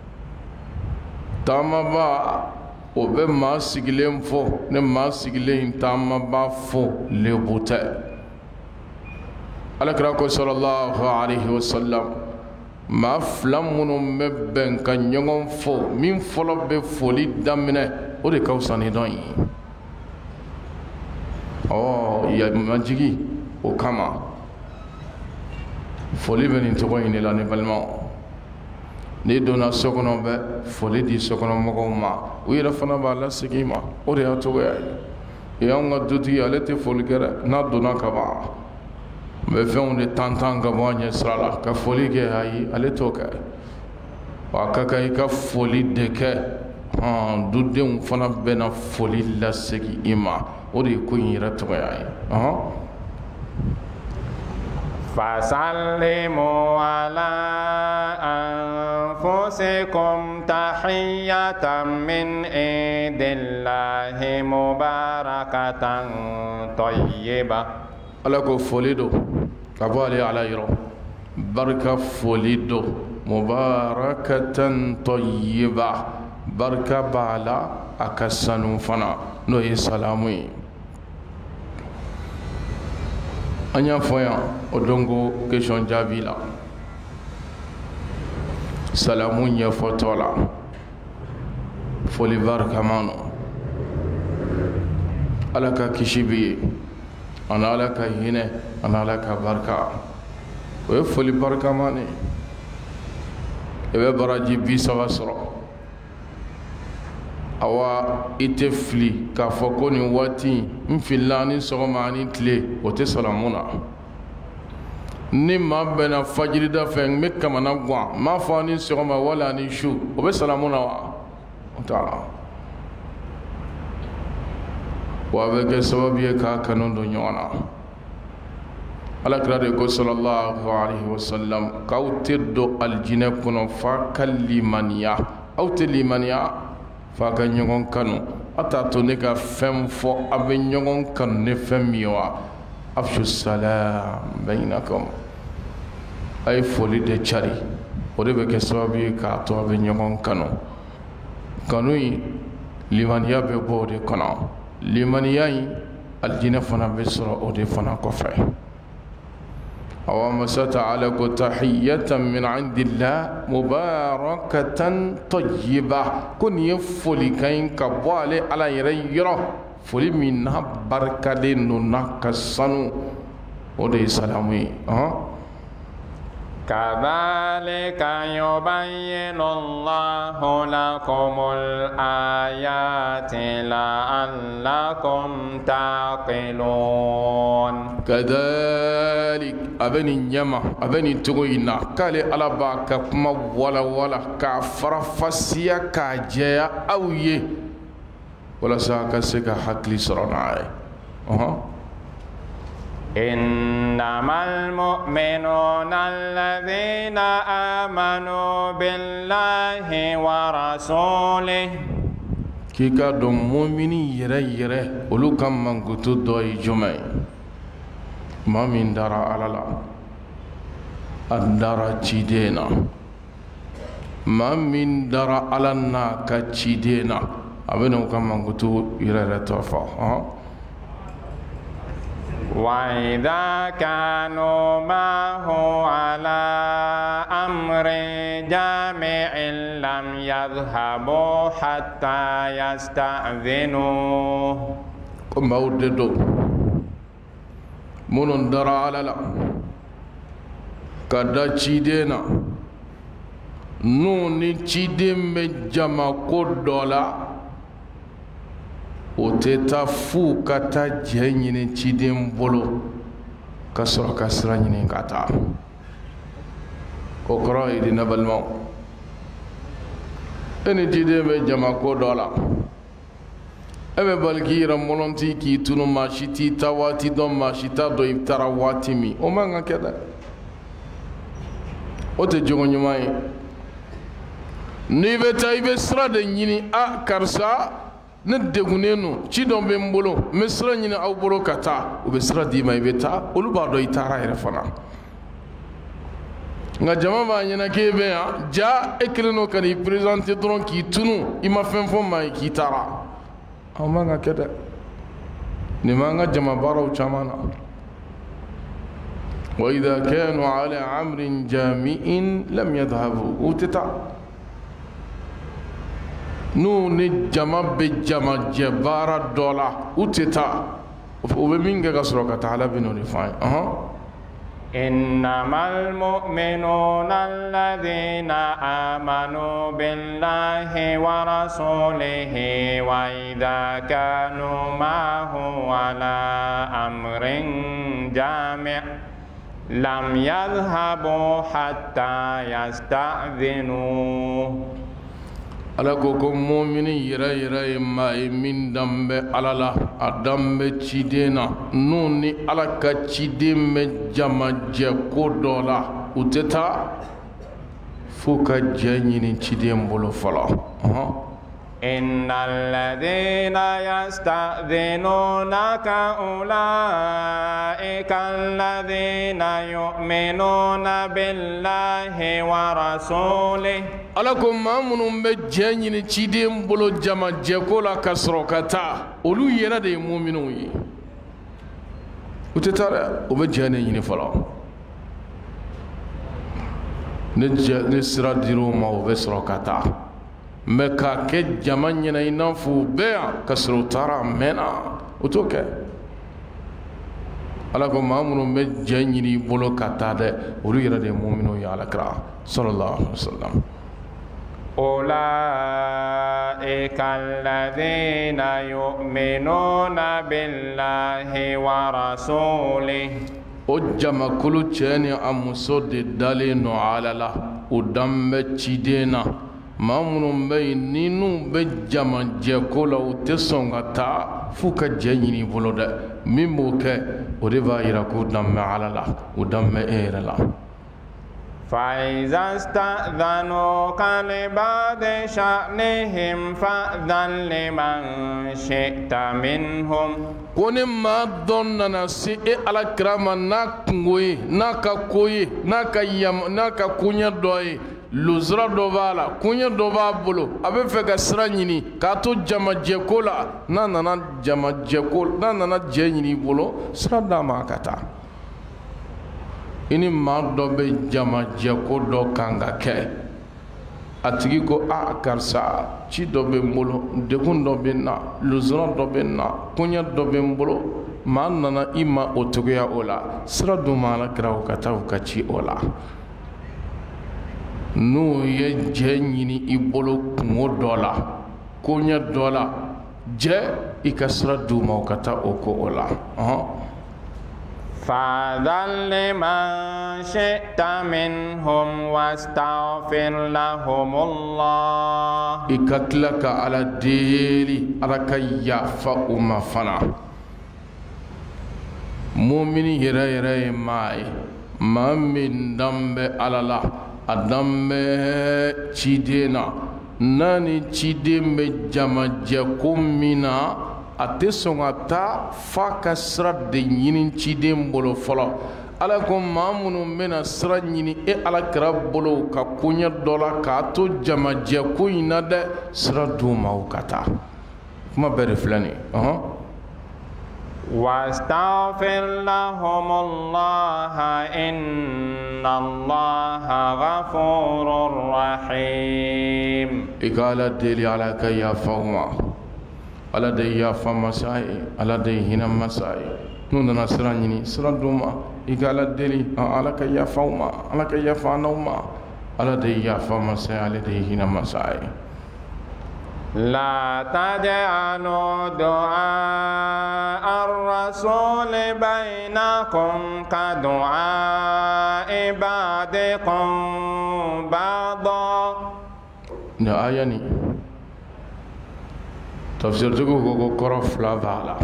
taamabaa o bɛ maa sigilen fo ne maa sigilen taamabaa fo lebu tɛ alakira ko sallallahu alaihi wasallam maa fila minnu bɛ bɛn ka ɲɔgɔn fo min fɔlɔ bɛ foli daminɛ o de ka fisa ni dɔn ye ɔ yamajigi o kama foli bɛ nin tɔgɔ in de la ne balimaw n'i donna so kɔnɔ bɛ foli di sokɔnɔmɔgɔw ma u yɛrɛ fana b'a lasegin ma o de y'a tɔgɔya ye y'anw ka dutigi ale tɛ foli kɛ dɛ n'a donna ka ban n bɛ fɛnw de tantan ka bɔ a ɲɛ sira la ka foli kɛ ayi ale t'o kɛ وكاكا يكا فولي دكا دودين فنا بنا فولي لسكي إما ودي كون يرتوي أها فسلموا على أنفسكم تحية من عند الله مباركة طيبة. ألاكو فوليدو كفالي على يرو بركة فوليدو مباركة طيبة بركة بالا أكسنو فنا نوي سلامي أنيا فويا أدونغو كيشون جابيلا سلامون يفوتولا فولي بركة مانو ألاكا كيشيبي أنا ألاكا هنا أنا ألاكا بركة ويفولي بركة ماني ebe baraji bi saba sɔrɔ awa ite fili k'a fɔ ko nin waati n filila ni sɔgɔma ni tile o tɛ salamu na ni maa bɛnna fajirida fɛ n bɛ kamana gan n m'a fɔ ni sɔgɔma wala ni su o bɛ salamu na wa o t'a la wa a bɛ kɛ sababu ye k'a kanu don ɲɔgɔn na alakira de ko sallallahu alaihi wasallam k'aw tɛ don alijinɛ kɔnɔ f'a ka limaniya aw tɛ limaniya f'a ka ɲɔgɔn kanu a t'a to ne ka fɛn fɔ a bɛ ɲɔgɔn kanu ne fɛn min ye wa afshu salam bainakum a ye foli de cari o de bɛ kɛ sababu ye k'a to a bɛ ɲɔgɔn kanu kanu in limaniya bɛ bɔ o de kɔnɔ limaniya in alijinɛ fana bɛ sɔrɔ o de fana kɔfɛ. ومسات عليك تحية من عند الله مباركة طيبة كن يفولي كين كبالي على يريرا فولي منها بركة لننا كسانو ودي سلامي أه كذلك يبين الله لكم الآيات لعلكم تعقلون. كذلك أبني نيما أبني تغينا كالي على باك كما ولا ولا كفر فسيا كاجيا أوي ولا ساكا سكا حقلي سرناي أها إنما المؤمنون الذين آمنوا بالله ورسوله كيكا دوم مؤمني يرى يرى ولو كم من قطو دوي جمعي ما من دارا على لا الدارا تشيدينا ما من دارا على نا كتشيدينا أبنو كم من قطو يرى يرى توفى ها وإذا كانوا معه على أمر جامع لم يذهبوا حتى يستأذنوه. كم أوددوا من درى على لا كذا تشيدنا نوني تشيدم بجمع كودولا o tɛ taa fu ka taa jɛ ɲini ciden bolo ka sɔrɔ ka sira ɲini ka taa o kɔrɔ ye di ne balimaw e ni ciden bɛ jama ko dɔ la e bɛ bali k'i yɛrɛ mɔlɔnti k'i tunu maa si t'i ta waati dɔn maa si t'a dɔn i taara waati min o man ka kɛ dɛ o tɛ jogo ɲuman ye n'i bɛ taa i bɛ sira de ɲini a karisa ne degunnen no ci dɔn bɛ n bolo n bɛ sira ɲini aw bolo ka taa u bɛ sira d'i ma i bɛ taa olu b'a dɔn i taara yɛrɛ fana nka jama b'a ɲɛna k'e bɛ yan ja e kelen do ka n'i présenter dɔrɔn k'i tunu i ma fɛn fɔ maa ye k'i taara a man ka kɛ dɛ nin b'an ka jama baaraw caman na wa idha kanu ala amrin jami'in lam yadhhabu u tɛ taa n'u ni jama bɛ jamajɛ baara dɔ la u tɛ taa o bɛ min kɛ ka sɔrɔ ka taa ala bɛ n'o de fɔ an ye إنما المؤمنون الذين آمنوا بالله ورسوله وإذا كانوا معه على أمر جامع لم يذهبوا حتى يستأذنوه ala ko ko mu'mini yira yira ma min dambe alala adambe cidena nuni ala ka cideme jama je ko dola uteta fuka janyini cidem bolo fala إن الذين يستأذنونك أولئك الذين يؤمنون بالله ورسوله alakum mamunum be janyini cidem bolo jama je ko la kasrokata olu yera de mu'minu yi uteta o be janyini fala ne ne sira diro ma o be srokata me ka ke jama ɲina i n'a fɔ bɛɛ yan ka sɔrɔ u taara a mɛnna o t'o kɛ ala ko maa minnu bɛ jɛ ɲini i bolo ka taa dɛ olu yɛrɛ de ye muminun ye alakira sallallahu alaihi wasallam أولئك الذين يؤمنون بالله ورسوله o jamakulu cɛ ni a muso de dalen nɔ ala la o danbɛ ciden na maa minnu bɛ yen ni n'u bɛ jamajɛko la u tɛ sɔn ka taa f'u ka jɛ ɲini i bolo dɛ min b'o kɛ o de b'a yira k'u danbɛ ala la u danbɛ e yɛrɛ la. فإذا استأذنوك لبعض شأنهم فأذن لمن شئت منهم ko ni maa dɔ nana se e alakira ma n'a kungo ye n'a ka ko ye n'a ka yama n'a ka koɲɛ dɔ ye luzura dɔ b'a la koɲɛ dɔ b'a bolo a bɛ fɛ ka sira ɲini k'a to jamajɛko la n'a nana jamajɛko n'a nana jɛ ɲini i bolo sira d'a ma a ka taa i ni maa dɔ bɛ jamajɛko dɔ kan ka kɛ a tigi ko a karisa ci dɔ bɛ n bolo degun dɔ bɛ n na luzura dɔ bɛ n na koɲɛ dɔ bɛ n bolo maa nana i ma o togoya o la sira dun ma alakira o ka taa o ka ci o la n'u ye jɛ ɲini i bolo kungo dɔ la koɲɛ dɔ la jɛ i ka sira d'u ma o ka taa o ko o la فأذن لمن شئت منهم واستغفر لهم الله إكتلك على ديلي على كيافة أما فنا مؤمني يرى يرى ماي ما من دمب على الله الدمب تشيدنا ناني تشيدم جمع جكم منا a tɛ sɔn ka taa f'a ka sira de ɲini ciden bolo fɔlɔ ala ko maa minnu bɛna sira ɲini e alakira bolo ka koɲɛ dɔ la k'a to jamajɛ ko in na dɛ sira d'u ma o ka taa kuma bɛɛ de filɛ nin ye واستغفر لهم الله إن الله غفور رحيم إقالة ديلي على كي يفهمها ala de yafa masa ye ala de hinɛ masa ye n'u nana sira ɲini sira d'u ma i ka ala deli ala ka yafa u ma ala ka yafa an'aw ma ala de yafa masa ye ale de hinɛ masa ye. لا تجعلوا دعاء الرسول بينكم كدعاء بعضكم بعضا. nin aya nin tafsir tigiw ko ko kɔrɔ fila b'a la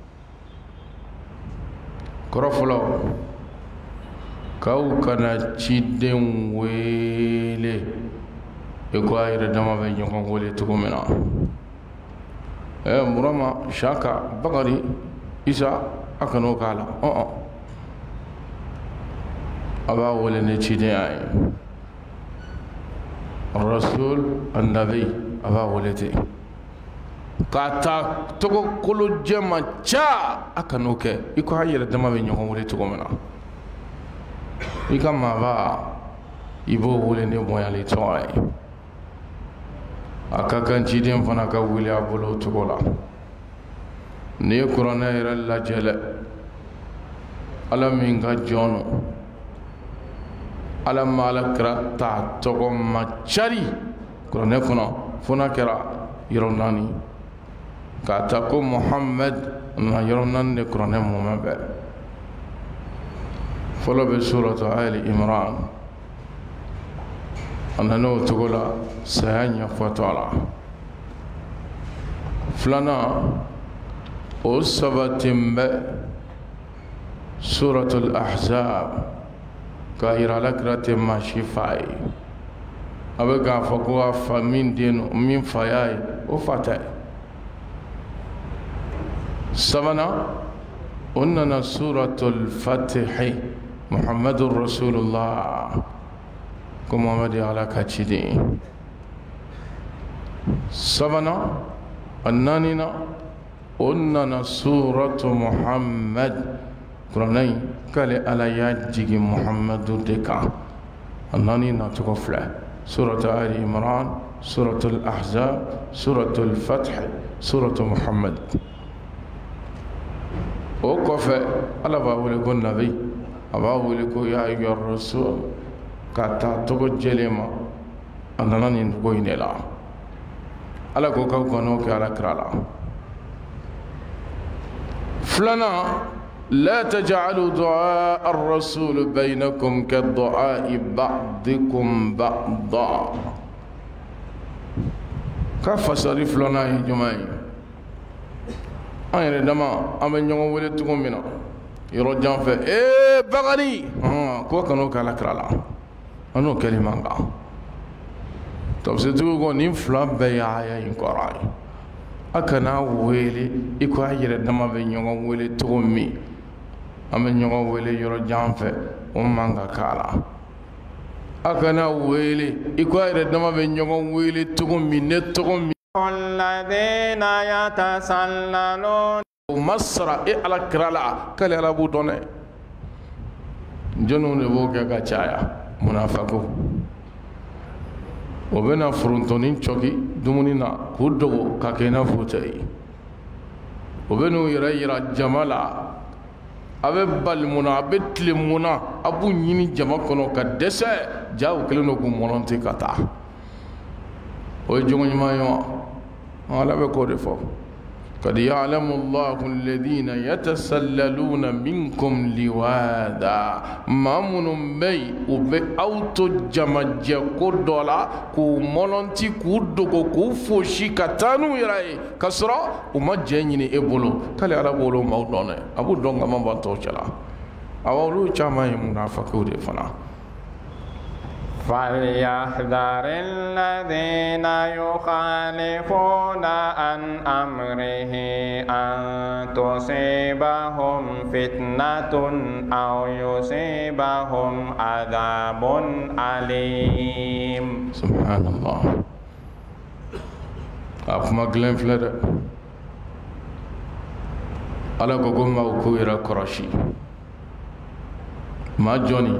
kɔrɔ fɔlɔ k'aw kana ciden wele i ko a yɛrɛ dama bɛ ɲɔgɔn wele cogo min na ɛ burama saka bakari isa a kan'o k'a la ɔn a b'a wele ni cidenya ye rasul annabi a b'a wele ten k'a ta togo kolo jɛma ca a kan'o kɛ i ko a yɛrɛ dama bɛ ɲɔgɔn wele cogo min na i ka maaba i b'o wele ni bonyali tɔgɔ ye a ka kan ciden fana ka wuli a bolo o cogo la n'i ye kuranɛ yɛrɛ lajɛ dɛ ala min ka jɔn no ala ma alakira ta tɔgɔ ma cari kuranɛ kɔnɔ fo n'a kɛra yɔrɔ naani k'a ta ko muhammed na yɔrɔ naani de kuranɛ mɔmɛ bɛɛ فلو بسورة آل عمران أنا نو تقول سيانيا فتولا فلنا أصبتم سورة الأحزاب كايرا لكرة ما شفاي أبقى فقوا فمن دين من فياي وفتاي سبنا أننا سورة الفتح محمد رسول الله كما مدي على كاتشدي سبنا أننا أننا سورة محمد قرني قال على يجي محمد دكا أنني نتقفل سورة آل عمران سورة الأحزاب سورة الفتح سورة محمد وكفى على بابولك النبي أبابولك يا أيها الرسول كاتا تقول جلما أنني نقول لا على كوكا كنوك على كرالا فلنا لا تجعلوا دعاء الرسول بينكم كالدعاء بعضكم بعضا كيف صرف لنا يا جماعه أنا دما أمن يوم ولدتكم منا يرجع في إيه بغني ها كوا كانوا كلا كلا أنو كلمة عا طب ستقول نيم فلان بياعي ينقرأي أكنا ويلي إكوا يردما بين يوم ولدتكم مي أمن يوم ولد يرجع في أمانغا كلا أكنا ويلي إكوا يردما بين يوم ولدتكم مي نتكم مي الذين يتسللون مصر على كرالا كلا لا بودونه جنون بوكا كاچايا منافقو وبنا فرونتونين چوكي دومونينا كودو كاكينا فوتاي وبنو يرا يرا جمالا ابي بالمنا بتلمنا ابو نيني جما كونو كدسه جاو كلنو كو مونونتي كاتا وي جوني مايو على بكورفو قد يعلم الله الذين يتسللون منكم لواذا مامون بي وبي اوتو جماجه كودولا كو مولونتي كودوكو كو فوشي كاتانو يراي كسرا وما جيني ايبولو كالي على بولو مودونه ابو دونغا ما بانتو چلا اولو چاماي منافقو دي فنا فليحذر الذين يخالفون عن أمره أن تصيبهم فتنة أو يصيبهم عذاب أليم. سبحان الله. أفما قلن فلدا على قوم وكويرا كراشي ما جوني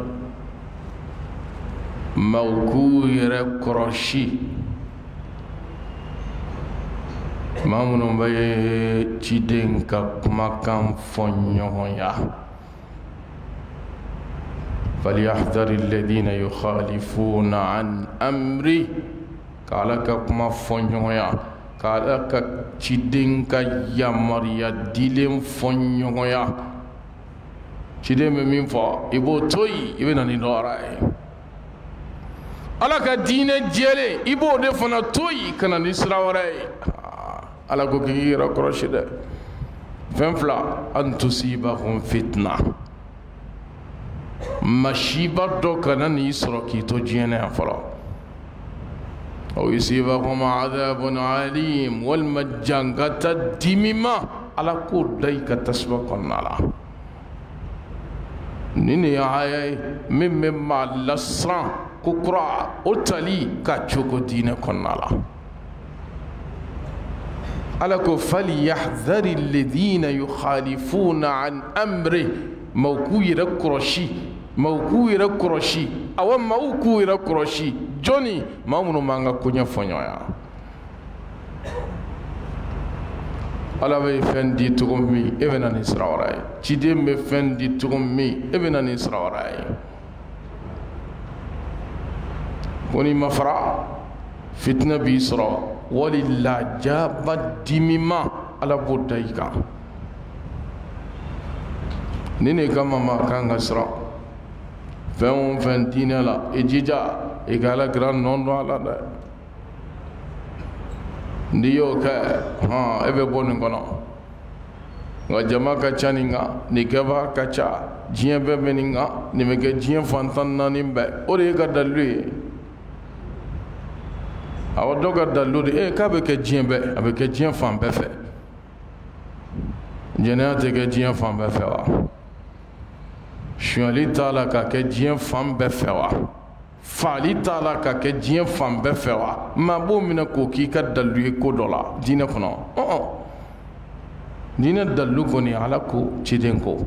موكوير كروشي مامونو باي تشيدين كمكان فونيويا فليحذر الذين يخالفون عن امري قالك كما فونيويا قالك تشيدين كيامريا ديلم فونيويا تشيدين ميم فا يبو توي يبناني دوراي ala ka diinɛ jɛlen i b'o de fana to yen ka na ni sira wɛrɛ ye ala ko k'i yɛrɛ kɔrɔsi dɛ fɛn fila an tusibahum fitna masiba dɔ kana n'i sɔrɔ k'i to diɲɛ yan fɔlɔ aw yusibahum adhabun alim walima jankata dimima ala k'o da i ka tasuma kɔnɔna la ni nin ye aya ye min bɛ maa lasiran kukura o tali ka cogo diinɛ kɔnɔna la ala ko falyahdhari alladhina yukhalifuna an amri maaw k'u yɛrɛ kɔlɔsi maaw k'u yɛrɛ kɔlɔsi awɔ maaw k'u yɛrɛ kɔlɔsi jɔnni maa minnu b'an ka koɲɛ fɔ ɲɔgɔn ala bɛ fɛn di cogo min e bɛ na ni sira wɛrɛ ye ciden bɛ fɛn di cogo min e bɛ na ni sira wɛrɛ ye ko n'i ma fara fitinɛ b'i sɔrɔ wali lajaba dimima ala b'o da i kan ni ne kama ma kan ka siran fɛn o fɛn diinɛ la i jija i ka alakira nɔ dɔn a la dɛ n'i y'o kɛ hɔn e bɛ bɔ nin kɔnɔ nka jama ka ca nin kan nin kɛbaga ka ca diɲɛ bɛɛ bɛ nin kan nin bɛ kɛ diɲɛ fantan naani bɛɛ o de ye ka dalilu ye awɔ dɔ ka dalilu de e k'a bɛ kɛ diɲɛ bɛɛ a bɛ kɛ diɲɛ fan bɛɛ fɛ jɛnɛya tɛ kɛ diɲɛ fan bɛɛ fɛ wa sonyali t'a la ka kɛ diɲɛ fan bɛɛ fɛ wa faali t'a la ka kɛ diɲɛ fan bɛɛ fɛ wa maa b'o minɛ k'o k'i ka dalilu ye ko dɔ la diinɛ kɔnɔ ɔn diinɛ dalilu kɔni ala ko ciden ko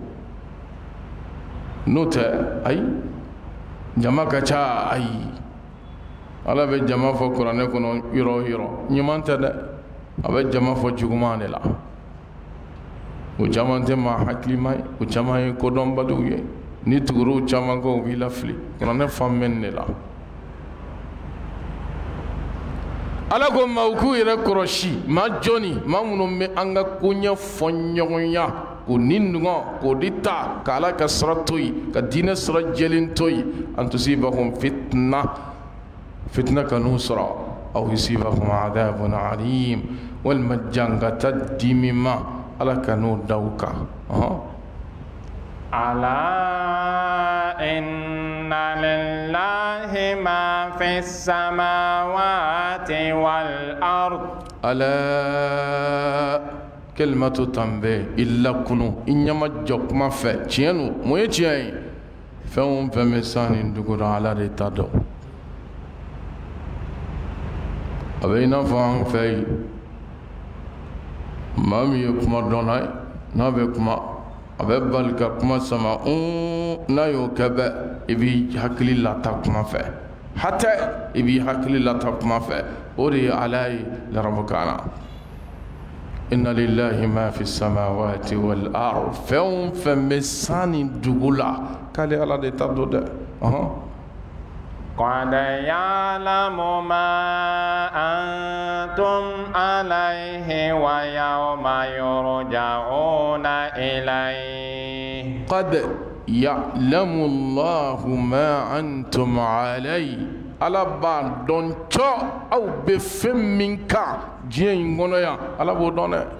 n'o tɛ ayi jama ka ca ayi ala bɛ jama fɔ kuranɛ kɔnɔ yɔrɔ o yɔrɔ ɲuman tɛ dɛ a bɛ jama fɔ juguman de la o caman tɛ maa hakilima ye o caman ye kodɔnbaliw ye ni tuguriw caman kɔ u b'i lafili kuranɛ fan bɛ nin de la ala ko maaw k'u yɛrɛ kɔrɔsi maa jɔnni maa minnu bɛ an ka koɲɛ fɔ ɲɔgɔnya k'o ni nugɔ k'o di ta ka ala ka sira to yen ka diinɛ sira jɛlen to yen an tusibahum fitna fitna ka n'u sɔrɔ aw yusibahum adabun alim walima jangata dimi ma ala ka n'o da u kan ala inna lillahi ma fi samawati wal ard ala kalimatu tanbih illa kunu i ɲama jɔ kuma fɛ tiɲɛ don mun ye tiɲɛ ye fɛn o fɛn bɛ san ni dugu la ala de ta dɔn a bɛ i n'a fɔ an fɛ yen maa min ye kuma dɔnna ye n'a bɛ kuma a bɛ bali ka kuma sama n'a y'o kɛ bɛɛ i b'i hakili lata kuma fɛ hatɛ i b'i hakili lata kuma fɛ o de ye ala ye larabukanna inna lillahi ma fi samawati wal ard fɛn o fɛn bɛ san ni dugu la k'ale ala de ta don dɛ قد يعلم ما أنتم عليه ويوم يرجعون إليه قد يعلم الله ما أنتم عليه ala b'a dɔn cɔ aw bɛ fɛn min kan diɲɛ in kɔnɔ yan ala b'o dɔn dɛ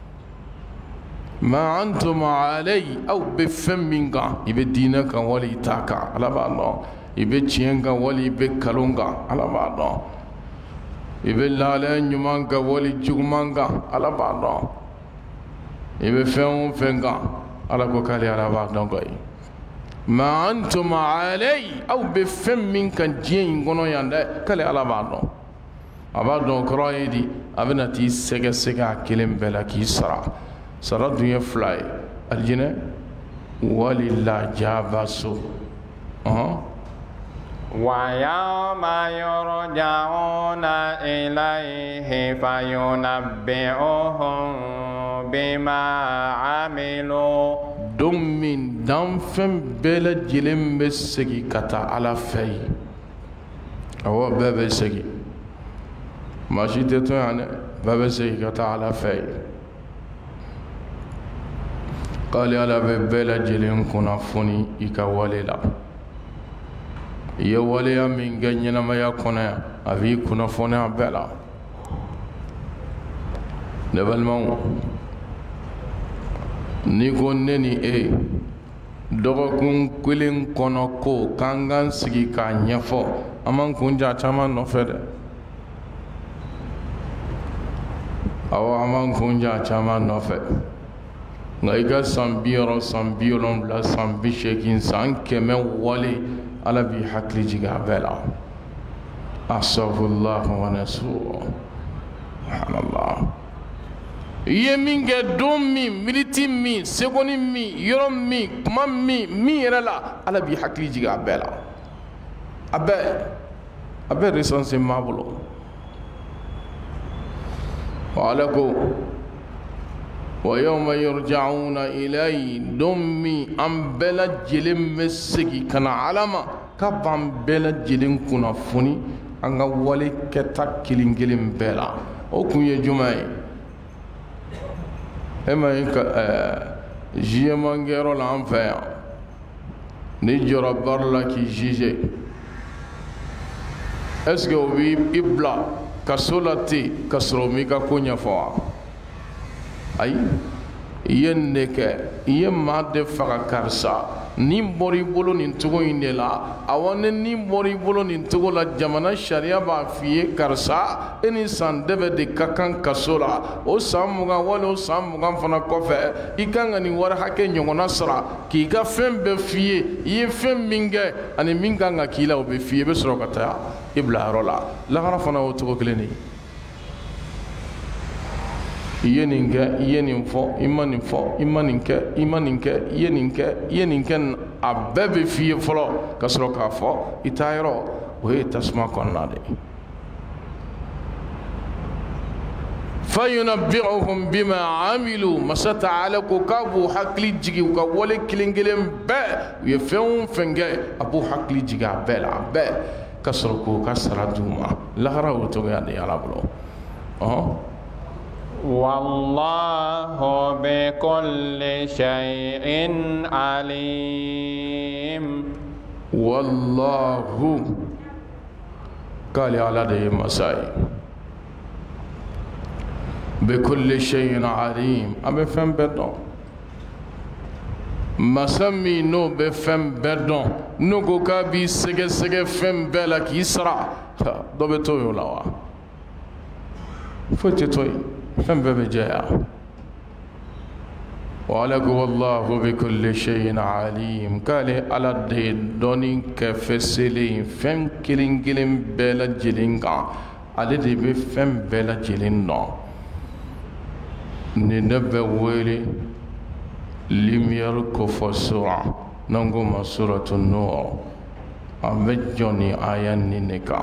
ma antum alayhi aw bɛ fɛn min kan i bɛ diinɛ kan wali i t'a kan ala b'a dɔn i bɛ tiɲɛ kan wali i bɛ kalon kan ala b'a dɔn i bɛ lahalaya ɲuman kan wali juguman kan ala b'a dɔn i bɛ fɛn o fɛn kan ala ko k'ale ala b'a dɔn koyi ma antum alayhi aw bɛ fɛn min kan diɲɛ in kɔnɔ yan dɛ k'ale ala b'a dɔn a b'a dɔn kɔrɔ ye di a bɛna t'i sɛgɛsɛgɛ a kelen bɛɛ la k'i sara sara dun ye fila ye alijinɛ wali lajaba so ويوم يرجعون إليه فينبئهم بما عملوا don min danfɛn bɛɛ lajɛlen bɛ segin ka taa ala fɛ yen awɔ bɛɛ bɛ segin maa si tɛ to yan dɛ bɛɛ bɛ segin ka taa ala fɛ yen k'ale ala bɛ bɛɛ lajɛlen kunnafoni i ka wale la i ye waleya min kɛ ɲɛnamaya kɔnɔ yan a b'i kunnafoni a bɛɛ la ne balimaw n'i ko ne ni e dɔgɔkun kelen kɔnɔ ko k'an k'an sigi k'a ɲɛfɔ an b'an kun ja caman nɔfɛ dɛ awɔ an b'an kun ja caman nɔfɛ nka i ka san bi wɔɔrɔ san bi wolonwula san bi seegin san kɛmɛ wale ala b'i hakili jigin a bɛɛ la astaghfirullah wa nasuhu subhanallah i ye min kɛ don min miniti min sekondi min yɔrɔ min kuma min min yɛrɛ la ala b'i hakili jigin a bɛɛ la a bɛɛ a bɛɛ recensé m'a bolo wa ala ko wa yawma yurja'una ilayhi don min an bɛɛ lajɛlen bɛ segin ka na ala ma k'a b'an bɛɛ lajɛlen kunnafoni an ka wale kɛta kelen kelen bɛɛ la o kun ye jumɛn ye e ma ye ka ɛɛ jiyɛmankɛyɔrɔ la an fɛ yan ni jɔra bari la k'i jije est ce que o b'i i bila kaso la ten ka sɔrɔ o m'i ka ko ɲɛfɔ wa ayi i ye nin de kɛ i ye maa de faga karisa nin bɔra i bolo nin cogo in de la awɔ ni nin bɔra i bolo nin cogo la jamana sariya b'a f'i ye karisa e ni san dɛbɛ de ka kan kaso la o san mugan wali o san mugan fana kɔfɛ i kan ka nin wari hakɛ ɲɔgɔnna sara k'i ka fɛn bɛɛ f'i ye i ye fɛn min kɛ ani min kan ka k'i la o bɛ f'i ye i bɛ sɔrɔ ka taa i bila yɔrɔ la lahara fana o cogo kelen de ye i ye nin kɛ i ye nin fɔ i ma nin fɔ i ma nin kɛ i ma nin kɛ i ye nin kɛ i ye nin kɛ a bɛɛ bɛ f'i ye fɔlɔ ka sɔrɔ k'a fɔ i taa yɔrɔ o ye tasuma kɔnɔna de ye fayunabbi'uhum bima amilu masa taala ko k'a b'u hakili jigi u ka wale kelen kelen bɛɛ u ye fɛn o fɛn kɛ a b'u hakili jigi a bɛɛ la a bɛɛ ka sɔrɔ k'u ka sara d'u ma lahara o cogoya de ye Ala bolo ɔhɔn والله بكل شيء عليم والله قال على ده مساي بكل شيء عليم أبي فهم بدون مسمي نو بفهم بدون نو كابي سجى سجى فهم بلك يسرع دو بتوي ولا فتوي فهم ببجاء وعلق والله بكل شيء عليم قال على الدين دوني كفسلين فهم كلين كلين بلا جلين كا على دي بفهم بلا جلين نو ننبه ويلي لمير كفسرع ننقم سورة النور أمجوني آيان ننكا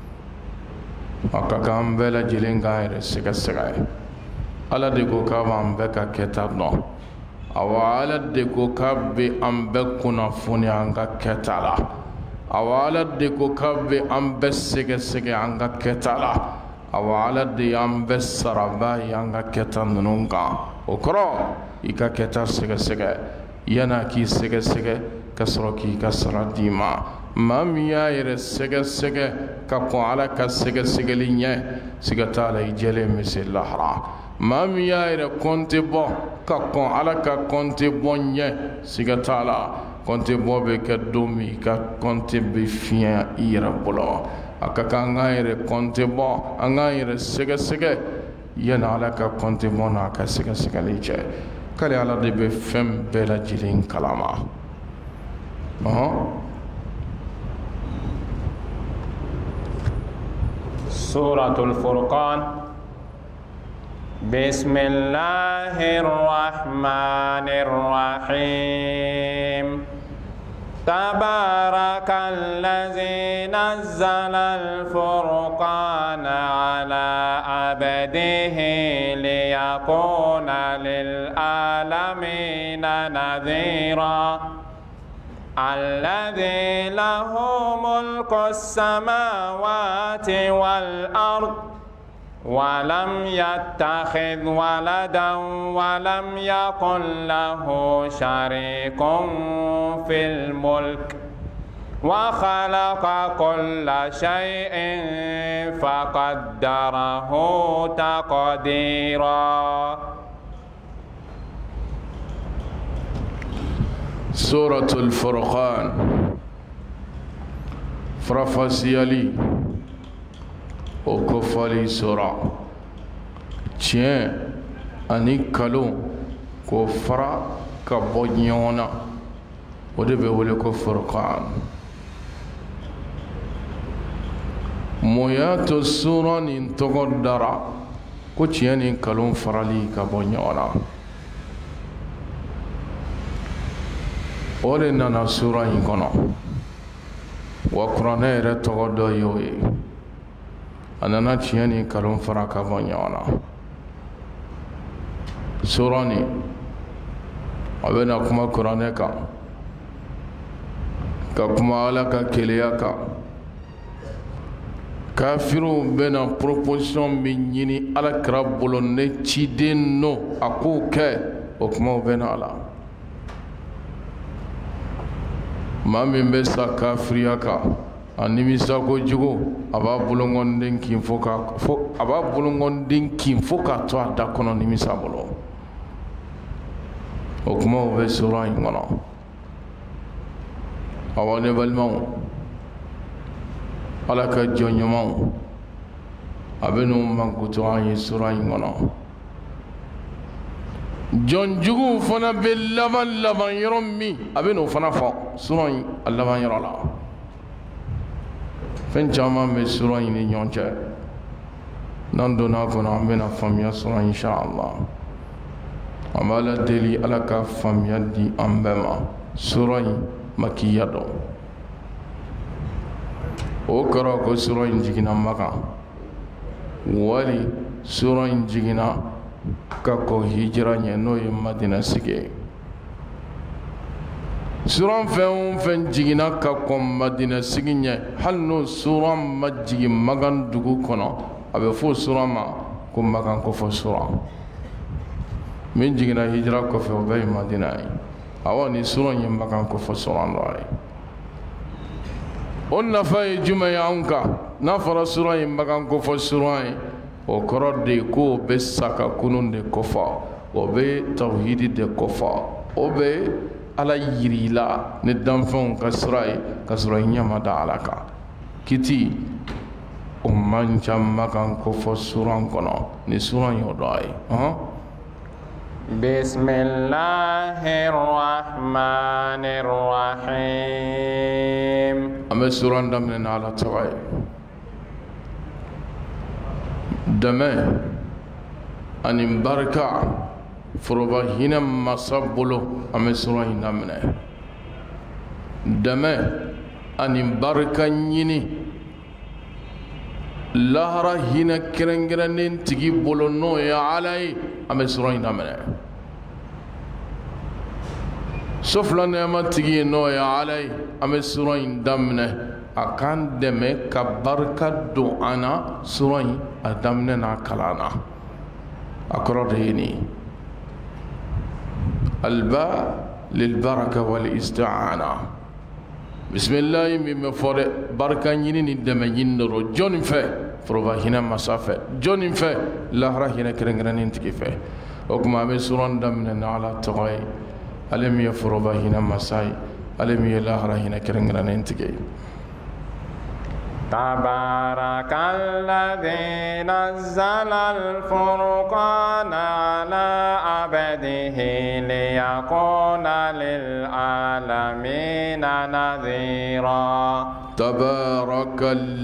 akakam bela jilinga ire siga siga ala de ko ka ban be ka keta no awa ala de ko ka be an be kuna funi an ka keta la awa ala de ko ka be an be siga siga an ka keta la awa ala de an be saraba an ka keta nunga o kro i ka keta siga siga yana ki siga siga ka soro ki ka sara dima mam ya yere sege sege ka ko ala ka sege sege linye siga tala ijele misel lahra mam ya yere konte bo ka ko ala ka konte bonye siga tala konte bo be ka domi ka konte be fien ira bolo aka ka ngaire konte bo ngaire sege sege yana ala ka konte bo na ka sege sege linye kale ala de be fem bela jilin kalama oh سورة الفرقان بسم الله الرحمن الرحيم تبارك الذي نزل الفرقان على عبده ليكون للعالمين نذيرا الذي له ملك السماوات والأرض ولم يتخذ ولدا ولم يكن له شريك في الملك وخلق كل شيء فقدره تقديرا سورة الفرقان فرفاسيالي وكفالي سورة تين أني كالو كفرا كبنيونا ودبي ولكو فرقان مويات السورة ننتقدر كتين كالو فرالي كبنيونا ore nana sura in kono wa qur'ana ere to do yoyi anana chiani kalon fara ka bonyana sura ni abena kuma qur'ana ka ka kuma ala ka keleya ka kafiru bena proposition min nyini ala krabolo ne chiden no ako ke o kuma bena ala maa min bɛ sa kafiriya kan a nimisa kojugu a b'a bolongɔnden kin fo ka fo a b'a bolongɔnden kin fo k'a to a da kɔnɔ nimisa bolo o kumaw bɛ sura in kɔnɔ awa ne balimaw ala ka jɔn ɲumanw a bɛ n'u mankutu an ye sura in kɔnɔ jɔn juguw fana bɛ laban laban yɔrɔ min a bɛ n'o fana fɔ sura in a laban yɔrɔ la fɛn caman bɛ sura in ni ɲɔgɔn cɛ n'an donna a kɔnɔ an bɛna faamuya sura in inshallah an b'a la deli ala ka faamuya di an bɛɛ ma sura in makiya dɔn o kɔrɔ ko sura in jiginna Maka wali sura in jiginna ka kɔn hijira ɲɛ n'o ye Madina sigi ye sura fɛn o fɛn jiginna ka kɔn Madina sigi ɲɛ hali n'o sura ma jigin Makan dugu kɔnɔ a bɛ fɔ sura ma ko Makan kɔfɛ sura min jiginna hijira kɔfɛ o bɛɛ ye Madina ye awa ni sura in ye Makan kɔfɛ sura dɔ ye o nafa ye jumɛn ye anw kan n'a fɔra sura in Makan kɔfɛ sura ye o kɔrɔ de ko o bɛ saka kunun de kɔfɛ o bɛ tawhidi de kɔfɛ o bɛ ala yiri la ni danfɛnw ka sira ye ka sɔrɔ i ɲɛ ma da ala kan kiti o man ca Makan kɔfɛ sura kɔnɔ ni sura in y'o dɔ ye Bismillahir Rahmanir Rahim. An bɛ sura daminɛ ni ala tɔgɔ ye dɛmɛ ani barika foroba hinɛ masa bolo an bɛ sura in daminɛ dɛmɛ ani barika ɲini lahara hinɛ kɛrɛnkɛrɛnnen tigi bolo n'o ye ala ye an bɛ sura in daminɛ so fila nɛɛma tigi ye n'o ye ala ye an bɛ sura in daminɛ a k'an dɛmɛ ka barika don an na sura in a daminɛ n'a kalan na a kɔrɔ de ye nin ye alba lilbaraka wal isti'ana bisimilayi min bɛ fɔ dɛ barika ɲini ni dɛmɛ ɲini de don jɔnni fɛ foroba hinɛ masa fɛ jɔnni fɛ lahara hinɛ kɛrɛnkɛrɛnnen tigi fɛ o tuma an bɛ sura daminɛ ni ala tɔgɔ ye ale min ye foroba hinɛ masa ye ale min ye lahara hinɛ kɛrɛnkɛrɛnnen tigi ye تبارك الذي نزل الفرقان على عبده ليكون للعالمين نذيرا تبارك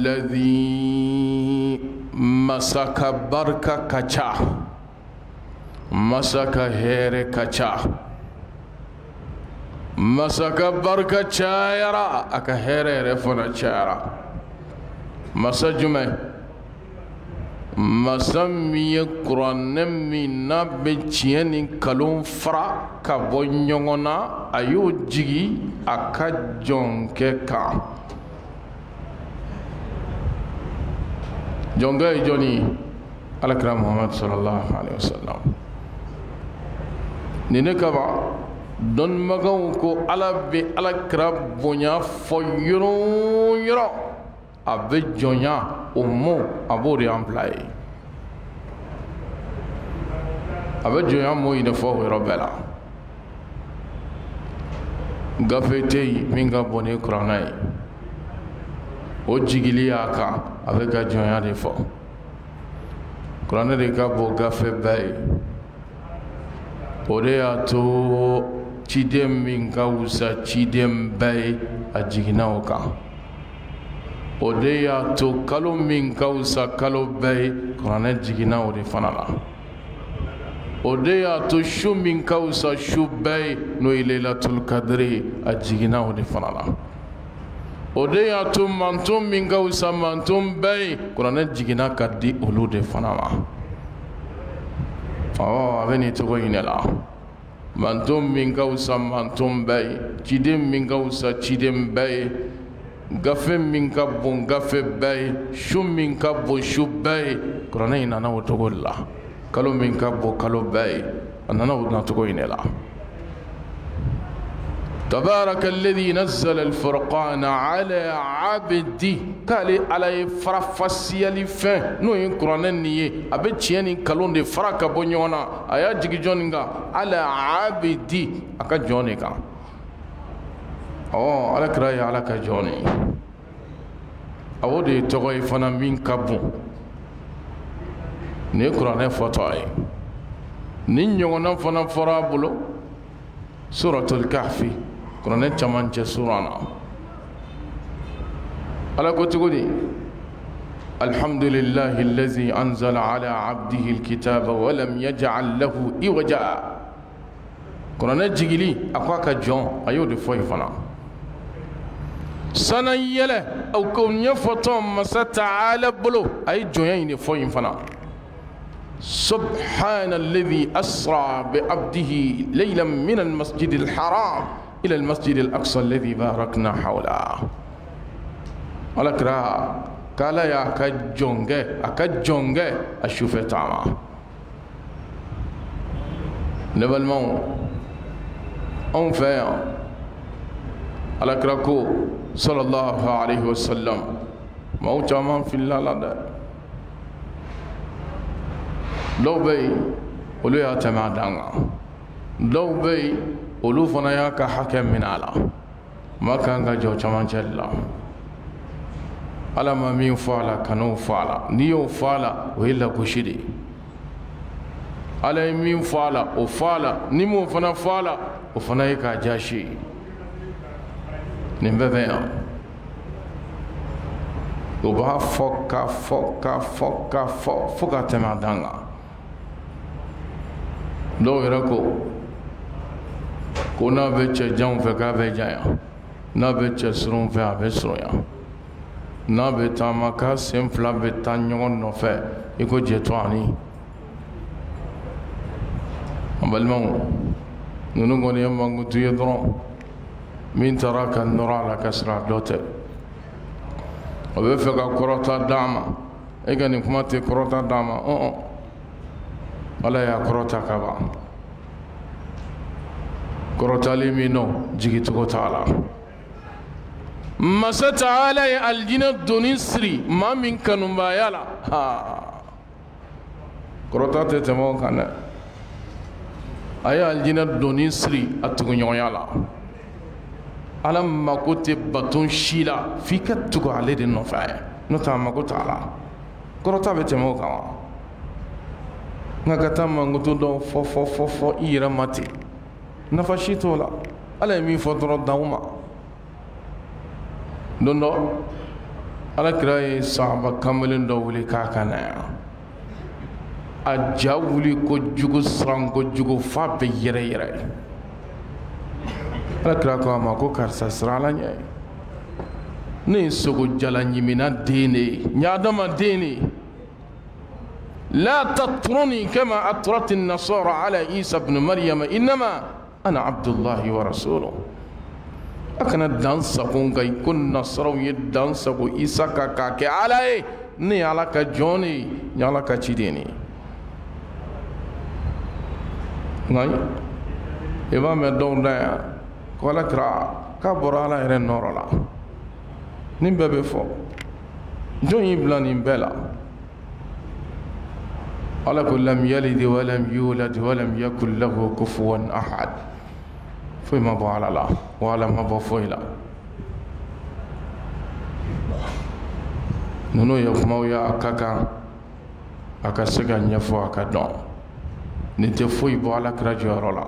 الذي مسك بركة كچا مسك هير كچا مسك بركة چايرا اك هير رفنا چايرا masa jumɛn masa min ye kuranɛ min n'a bɛ tiɲɛ ni nkalon fara ka bɔ ɲɔgɔn na a y'o jigi a ka jɔnkɛ kan jɔnkɛ ye jɔnni ye alakira muhammadu sallallahu alaihi wa sallam nin ne kama dɔnnibagaw ko ala bɛ alakira bonya fɔ yɔrɔ o yɔrɔ a bɛ jɔnya o mɔ a b'o de empila ye a bɛ jɔnya mɔ ɲini fɔ o yɔrɔ bɛɛ la gafe tɛ yen min ka bon ni kuranɛ ye o jigili y'a kan a bɛ ka jɔnya de fɔ kuranɛ de ka bon gafe bɛɛ ye o de y'a to ciden min ka wusa ciden bɛɛ ye a jiginna o kan o de y'a to kalo min ka wusa kalo bɛɛ ye kuranɛ jiginna o de fana la o de y'a to su min ka wusa su bɛɛ ye n'o ye Lailatul Qadri a jiginna o de fana la o de y'a to manton min ka wusa manton bɛɛ ye kuranɛ jiginna ka di olu de fana ma ɔ a bɛ nin cogo in de la manton min ka wusa manton bɛɛ ye ciden min ka wusa ciden bɛɛ ye gafe min ka bon gafe bɛɛ ye su min ka bon su bɛɛ ye kuranɛ in nana o cogo de la kalo min ka bon kalo bɛɛ ye a nana o nacogo in de la تبارك الذي نزل الفرقان على عبده قال على فرفسي لفن نو يقرأن نيه أبتشيني كلون دي فرق بنيونا أياجي جونينغا على عبده أكا جونيكا أو على كراي على كجوني أو دي تغي فنا من كابو نيقرأن فتاي نينيونا فنا فرابلو سورة الكهف قرآن جمانجة سورانا على كتقولي الحمد لله الذي أنزل على عبده الكتاب ولم يجعل له إوجا قرآن جيلي أقواك جون أيود فويفنا سنة يلا أو كون يفتم ستعالى بلو أي جوين فويفنا سبحان الذي أسرى بعبده ليلا من المسجد الحرام إلى المسجد الأقصى الذي باركنا حوله على كرا قال يا كجونجة أكجونجة أشوف تعمى نبل مو أم فيا على كراكو صلى الله عليه وسلم مو تمام في الله لا لو بي ولو يا تمادانا لو بي ولو فنايا كحكم من على ما كان جو تمان جل على ما مين فعلا كانوا فعلا نيو فعلا وإلا كشدي على مين فعلا وفعلا نمو فنا فعلا وفنايا كجاشي نبذيا وبها فوكا فوكا فوكا فوكا تمادانا لو يركو كنا بيتش جام فكا بيجايا نا بيتش سرون فيا بسرويا نا بيتاما كا سيمفلا بيتانيون نوفي يكو جيتواني أمبالمو نونغون يمانغو تيدرون من تراك النور على كسرى دوتي وبيفكا كروتا داما إيغاني كماتي كروتا داما أه ولا يا كروتا كبا كروتا لمينو جيجي تكو تعالى ما ستعالى الجنة دونيسري ما من كانوا بايالا ها كروتا تتمو كان أي الجنة دونيسري أتغنيو يالا على ما كنت باتون شيلا فيك تكو عليه النفاية نتا ما كنت على كروتا بتمو كان ngakata mangutu do fo fo fo fo ira mati nafa shitola ala mi fodro dauma dondo ala kirai sahaba kamelin do wuli kakana ajja wuli ko jugu sran ko jugu fa be yere yere ala kira ko ma ko karsa srala nya ne sogo jala nyimina dene nyadama dene لا تطرني كما أطرت النصارى على عيسى بن مريم إنما أنا عبد الله ورسوله أكن الدانسا كونغا يكون نصرو يدانسا كو عيسى كاكا على إيه ني على كجوني ني على كتشيديني ناي إمام الدون ده كولا كرا كابورا على إيرن نورلا نيمبي فو جون يبلا نيمبلا على كل لم يلد ولم يولد ولم يكن له كفوا أحد فيما بو على الله وعلى ما بو فويلا نونو يكمو يا أكاكا أكا سيغا نيفو أكا دون نتفوي بو على كراجورولا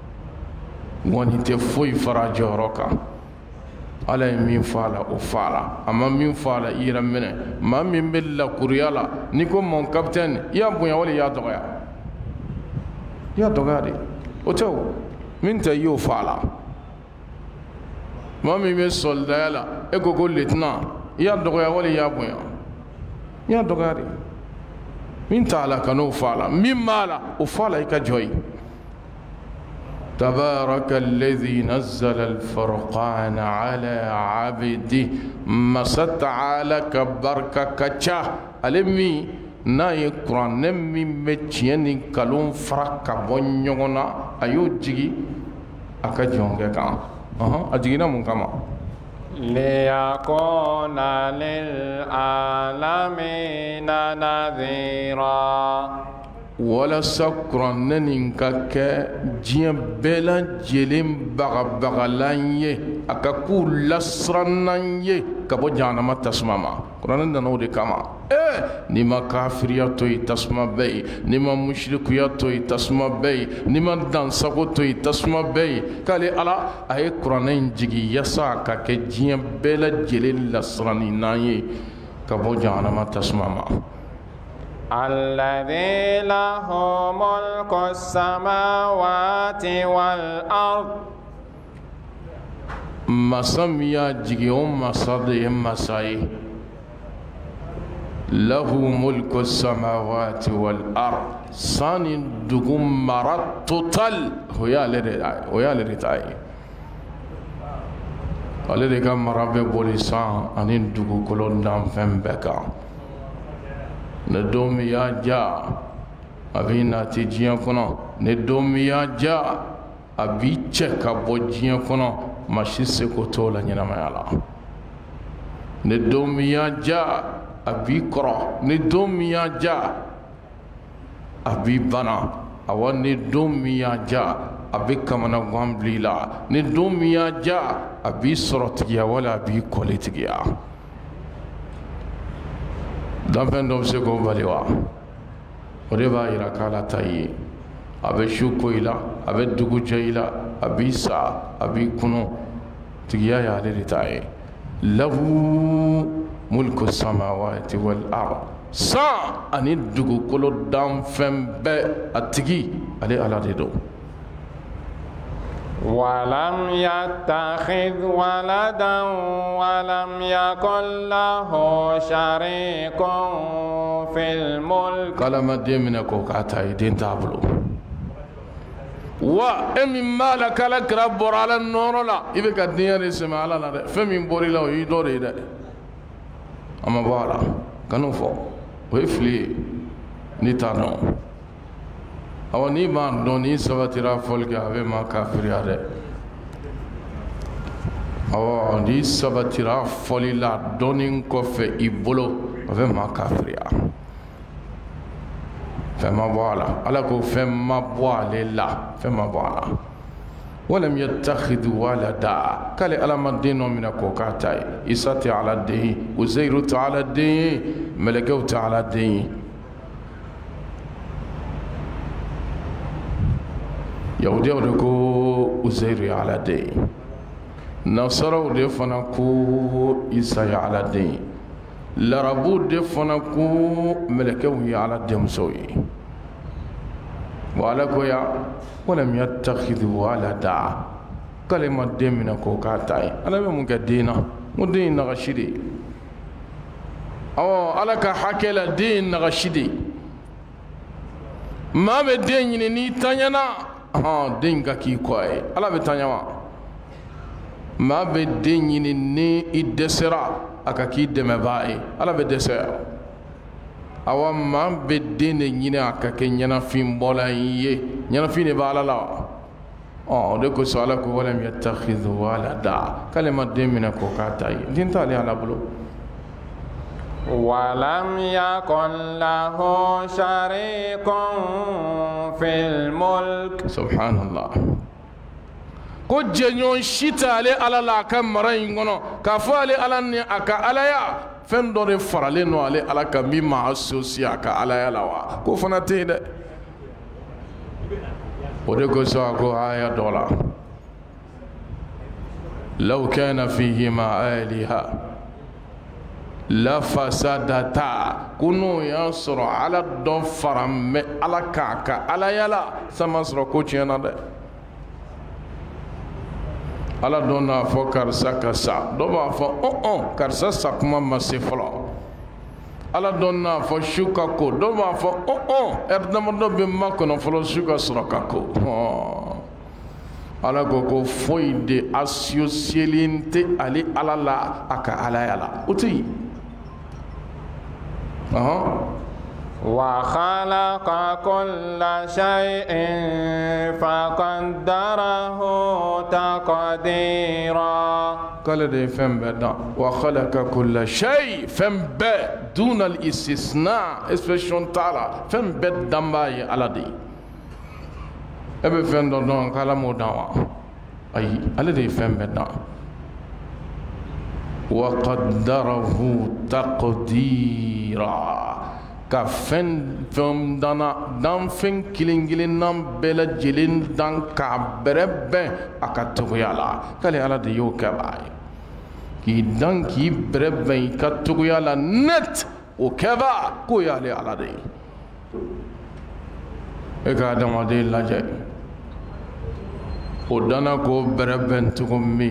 ونتفوي فراجوروكا على مين فعل وفعل أما مين فعل إيران منه ما مين بلا كوريالا نيكم من كابتن يا بويا ولا يا دغيا يا دغاري وتو من تيو فعل ما مين بسول دالا إكو كلتنا يا دغيا ولا يا بويا يا دغاري من تعالى كانوا فعل مين مالا وفعل إكجوي تبارك الذي نزل الفرقان على عبده مسات على كبرك كچا علمي نا يقران نمي مچيني كلون فرق بونيونا ايو جيغي اكا جونغا كان aha ajigina mun kama ليكون للعالمين نذيرا wala sakura nanin ka kɛ diɲɛ bɛɛ lajɛlen bagabagalan ye a ka k'u lasirannan ye ka bɔ jahanama tasuma ma kuranɛ nana o de kama ee n'i ma kafiriya to yen tasuma bɛ yen n'i ma musirikuya to yen tasuma bɛ yen n'i ma dansago to yen tasuma bɛ yen k'ale ala a ye kuranɛ in jigi yasa ka kɛ diɲɛ bɛɛ lajɛlen lasirannan ye ka bɔ jahanama tasuma ma. الذي له ملك السماوات والأرض مسام يا جيوم مصدي مساي له ملك السماوات والأرض ساني دقوم مرات توتال هيا لري هيا لري تاي alere ka mara bɛ boli san ani dugukolo danfɛn bɛɛ kan ne don min y'a ja a bɛ nati diɲɛ kɔnɔ ne don min y'a ja a b'i cɛ ka bɔ diɲɛ kɔnɔ maa si se ko t'o la ɲɛnamaya la ne don min y'a ja a b'i kɔrɔ ne don min y'a ja a b'i bana awa ne don min y'a ja a bɛ kamana gan bil'i la ne don min y'a ja a b'i sɔrɔ tigiya wala a b'i kɔli tigiya danfɛn dɔ bɛ se k'o bali wa o de b'a yira k'ala ta i ye a bɛ su ko i la a bɛ dugu jɛ i la a b'i sa a b'i kunu tigiya y'ale de ta ye lahu mulku samawati wal ard san ani dugukolo danfɛn bɛɛ a tigi ale ala de don. ولم يتخذ ولدا ولم يكن له شريك في الملك قال ما ديمنا كوكاتا يدين تابلو وإمي مالك لك رب على النور لا إذا الدنيا رسم على لا فمن بوري لا يدور إذا أما بالا كانوا فوق ويفلي نتانو awa ni b'a dɔn ni sabatira fɔli kɛ a bɛ maa kafiriya dɛ awa ni sabatira fɔli la dɔɔni kɔfɛ i bolo a bɛ maa kafiriya fɛn ma bɔ a la ala ko fɛn ma bɔ ale la fɛn ma bɔ a la walam yattakhidhu walada k'ale ala ma den dɔ minɛ k'o k'a ta ye isa tɛ ala den ye uzairu tɛ ala den ye mɛlɛkɛw tɛ ala den ye yahudiyaw de ko uzairu ye ala den ye nasaraw de fana ko isa ye ala den ye larabuw de fana ko mɛlɛkɛw ye ala denmuso ye wa ala ko ya walam yattakhidhu walada k'ale ma den minɛ k'o k'a ta ye ala bɛ mun kɛ den na ko den ye nagasi de ye awɔ ala ka hakɛ la den ye nagasi de ye maa bɛ den ɲini n'i taɲana ɔhɔn den ka k'i kɔ ye ala bɛ taɲa wa maa bɛ den ɲini ni i dɛsɛra a ka k'i dɛmɛbaa ye ala bɛ dɛsɛ awa maa bɛ den de ɲini a ka kɛ ɲɛnafin bɔla ye ɲɛnafin de b'a ala la wa ɔ o de kosɔn ala ko walam yattakhidhu walada k'ale ma den minɛ k'o k'a ta ye den t'ale ala bolo. ولم يكن له شريك في الملك سبحان الله ko jɛɲɔgɔn si t'ale ala la a ka mara in kɔnɔ k'a fɔ ale ala ni a ka alaya fɛn dɔ de faralen don ale ala ka min ma associé a ka alaya la wa k'o fana tɛ yen dɛ o de kosɔn a ko aya dɔ la law kana fihima aliha la fasadata ko n'o y'a sɔrɔ ala dɔ fara mɛ ala k'a ka alaya la sama sɔrɔ ko tiɲɛna dɛ ala dɔ n'a fɔ karisa ka sa dɔ b'a fɔ ɔn karisa sa kuma ma se fɔlɔ ala dɔ n'a fɔ su ka ko dɔ b'a fɔ ɔn ɛri damadɔ bɛ ma kɔnɔ fɔlɔ su ka sɔrɔ ka ko ala ko ko foyi de associelen tɛ ale ala la a ka alaya la o tɛ yen ɔhɔn وخلق كل شيء فقدره تقديرا قال دي فم بدا وخلق كل شيء فم ب دون الاستثناء اسبشون تعالى فم بد دمباي على دي ابي فم دون كلامو دوا اي على دي فم بدا وقدره تقديرا كفن فم دانا دام فين كيلينجلين نام بلا جيلين دان كابرب اكاتوغ يالا كالي على دي يو كباي كي دان كي برب كاتوغ يالا نت وكبا كو يالي على دي اكا دما دي لاجي ودانا كو برب تكمي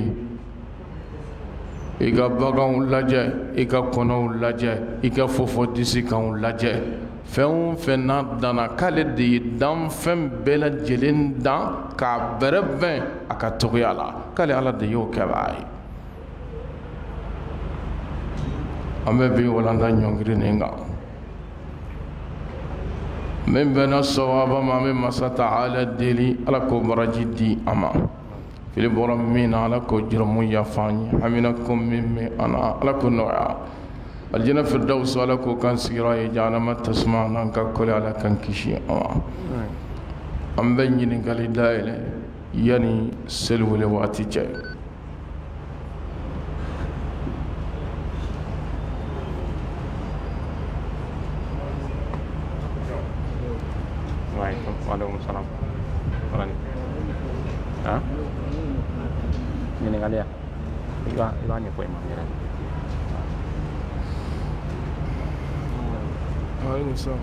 ika baganw lajɛ ika kɔnɔw lajɛ ika fɔfɔdisi kanw lajɛ fɛn o fɛn n'a danna k'ale de ye danfɛn bɛɛ lajɛlen dan k'a bɛrɛbɛn a ka togoya la k'ale ala de y'o kɛbaa ye an bɛ bi walanda ɲɔngiri nin kan min bɛnna sawaba ma an bɛ masa taala deli ala k'o baraji di a ma fili bɔra min na ala k'o jurɔmu yafa an ye hamina ko min bɛ an na ala k'o nɔgɔya alijinɛ firidawusi ala k'o kan sigira ye jahanama tasuma n'an ka kɔli ala kan kisi a ma an bɛ ɲininkali dayɛlɛ yanni seliwele waati cɛ Waalaikumsalam. Hah? Ini kali ya. Iba iba ni poema ya. Waalaikumsalam.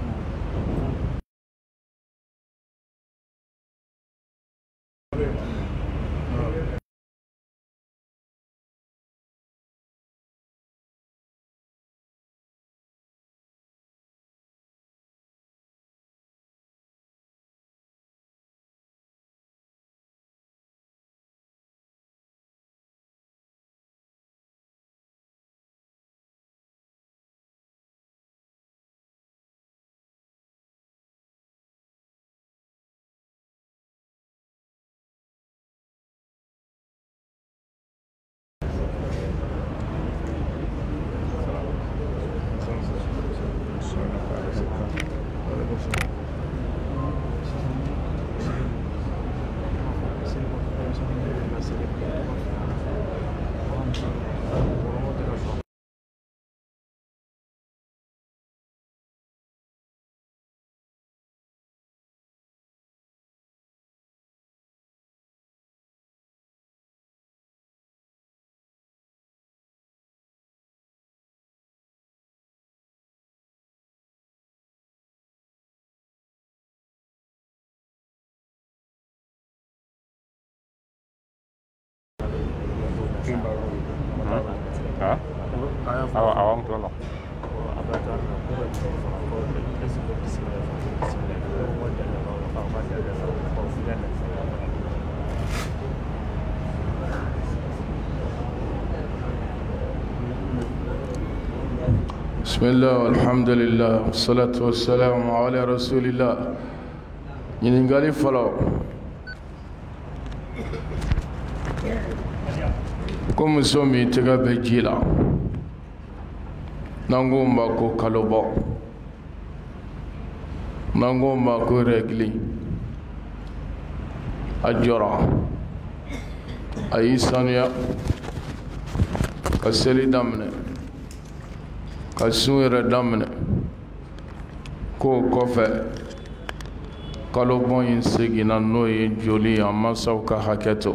Hah? Awang awang tu loh. Bismillah, alhamdulillah, wassalatu wassalamu ala rasulillah. Ɲininkali fɔlɔ ko muso min tɛgɛ bɛ ji la n'an ko ma ko kalobɔ n'an ko ma ko rɛgili a jɔra a y'i sanuya ka seli daminɛ ka sun yɛrɛ daminɛ k'o kɔfɛ kalobɔ in seginna n'o ye joli ye a mansaw ka hakɛ to